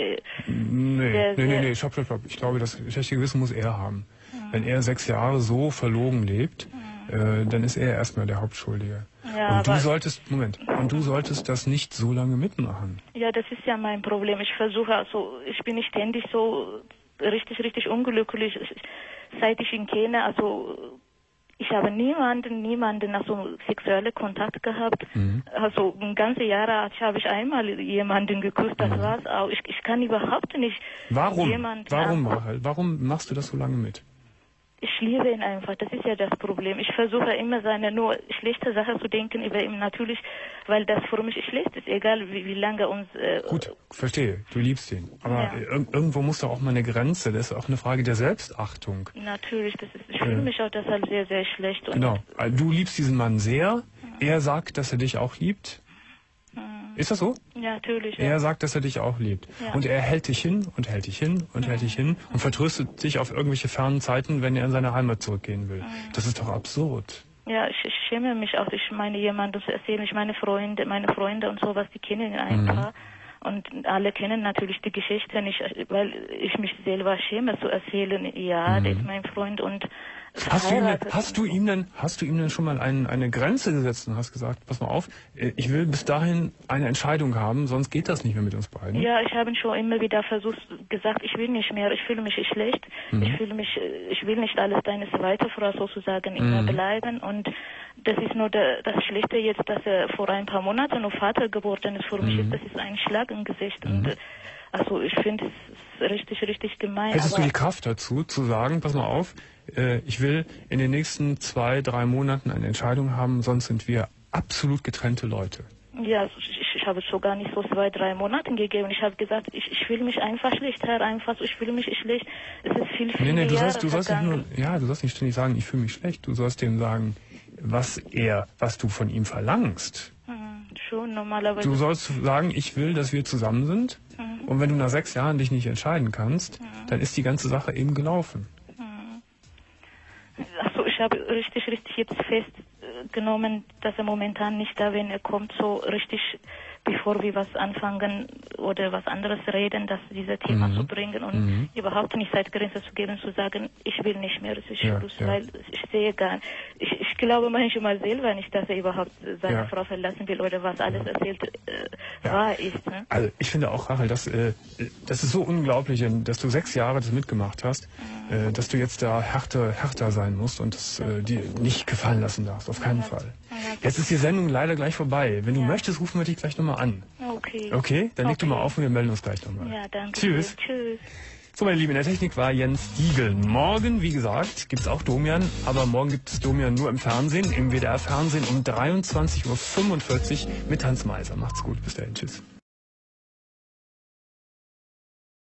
Nee, stopp. Ich glaube, das schlechte Gewissen muss er haben. Wenn er 6 Jahre so verlogen lebt, dann ist er erstmal der Hauptschuldige. Ja, und du solltest das nicht so lange mitmachen. Ja, das ist ja mein Problem. Ich versuche, also ich bin nicht ständig so richtig unglücklich, seit ich ihn kenne. Also ich habe niemanden also sexuelle Kontakt gehabt. Also ein ganzes Jahr habe ich einmal jemanden geküsst, das war's auch. Ich kann überhaupt nicht Warum machst du das so lange mit? Ich liebe ihn einfach, das ist ja das Problem. Ich versuche immer seine nur schlechte Sache zu denken über ihn natürlich, weil das für mich schlecht ist, egal wie lange uns... Gut, verstehe, du liebst ihn. Aber irgendwo muss doch auch mal eine Grenze, das ist auch eine Frage der Selbstachtung. Natürlich, ich fühle mich auch deshalb sehr, sehr schlecht. Genau, du liebst diesen Mann sehr, er sagt, dass er dich auch liebt. Ist das so? Ja, natürlich. Er sagt, dass er dich auch liebt. Ja. Und er hält dich hin und hält dich hin und hält dich hin und vertröstet dich auf irgendwelche fernen Zeiten, wenn er in seine Heimat zurückgehen will. Das ist doch absurd. Ja, ich schäme mich auch. Ich meine, jemandem zu erzählen, meine Freunde und sowas, die kennen ihn ein paar. Und alle kennen natürlich die Geschichte nicht, weil ich mich selber schäme zu erzählen, ja, der ist mein Freund und Hast du ihm denn schon mal eine Grenze gesetzt und hast gesagt, pass mal auf, ich will bis dahin eine Entscheidung haben, sonst geht das nicht mehr mit uns beiden? Ja, ich habe schon immer wieder gesagt, ich will nicht mehr, ich fühle mich schlecht, ich will nicht alles deine zweite Frau sozusagen immer bleiben und das ist nur das Schlechte jetzt, dass er vor ein paar Monaten nur Vater geworden ist. Für mich das ist ein Schlag im Gesicht und also ich finde es richtig gemein. Hättest du die Kraft dazu, zu sagen, pass mal auf, ich will in den nächsten 2-3 Monaten eine Entscheidung haben, sonst sind wir absolut getrennte Leute? Ja, ich habe es sogar nicht so 2-3 Monaten gegeben. Ich habe gesagt, ich fühle mich einfach schlecht, ich fühle mich schlecht. Es ist viel du sollst nicht ständig sagen, ich fühle mich schlecht. Du sollst dem sagen, was du von ihm verlangst. Schon normalerweise. Du sollst sagen, ich will, dass wir zusammen sind Und wenn du nach 6 Jahren dich nicht entscheiden kannst, dann ist die ganze Sache eben gelaufen. Achso, ich habe richtig jetzt festgenommen, dass er momentan nicht da, wenn er kommt, so richtig, bevor wir was anfangen oder was anderes reden, dass dieses Thema zu bringen und überhaupt nicht Zeitgrenze zu geben, zu sagen, ich will nicht mehr, das ist Schluss, weil ich sehe gar nicht. Ich glaube manchmal selber nicht, dass er überhaupt seine Frau verlassen will oder was alles erzählt wahr ist. Ne? Also ich finde auch, Rachel, das ist so unglaublich, dass du 6 Jahre das mitgemacht hast, dass du jetzt da härter sein musst und das dir nicht gefallen lassen darfst, auf keinen Fall. Jetzt ist die Sendung leider gleich vorbei. Wenn du möchtest, rufen wir dich gleich nochmal an. Okay. Okay? Dann leg du mal auf und wir melden uns gleich nochmal. Ja, danke. Tschüss. Tschüss. So, meine Lieben, in der Technik war Jens Diegel. Morgen, wie gesagt, gibt es auch Domian, aber morgen gibt es Domian nur im Fernsehen, im WDR-Fernsehen um 23:45 Uhr mit Hans Meiser. Macht's gut, bis dahin, tschüss.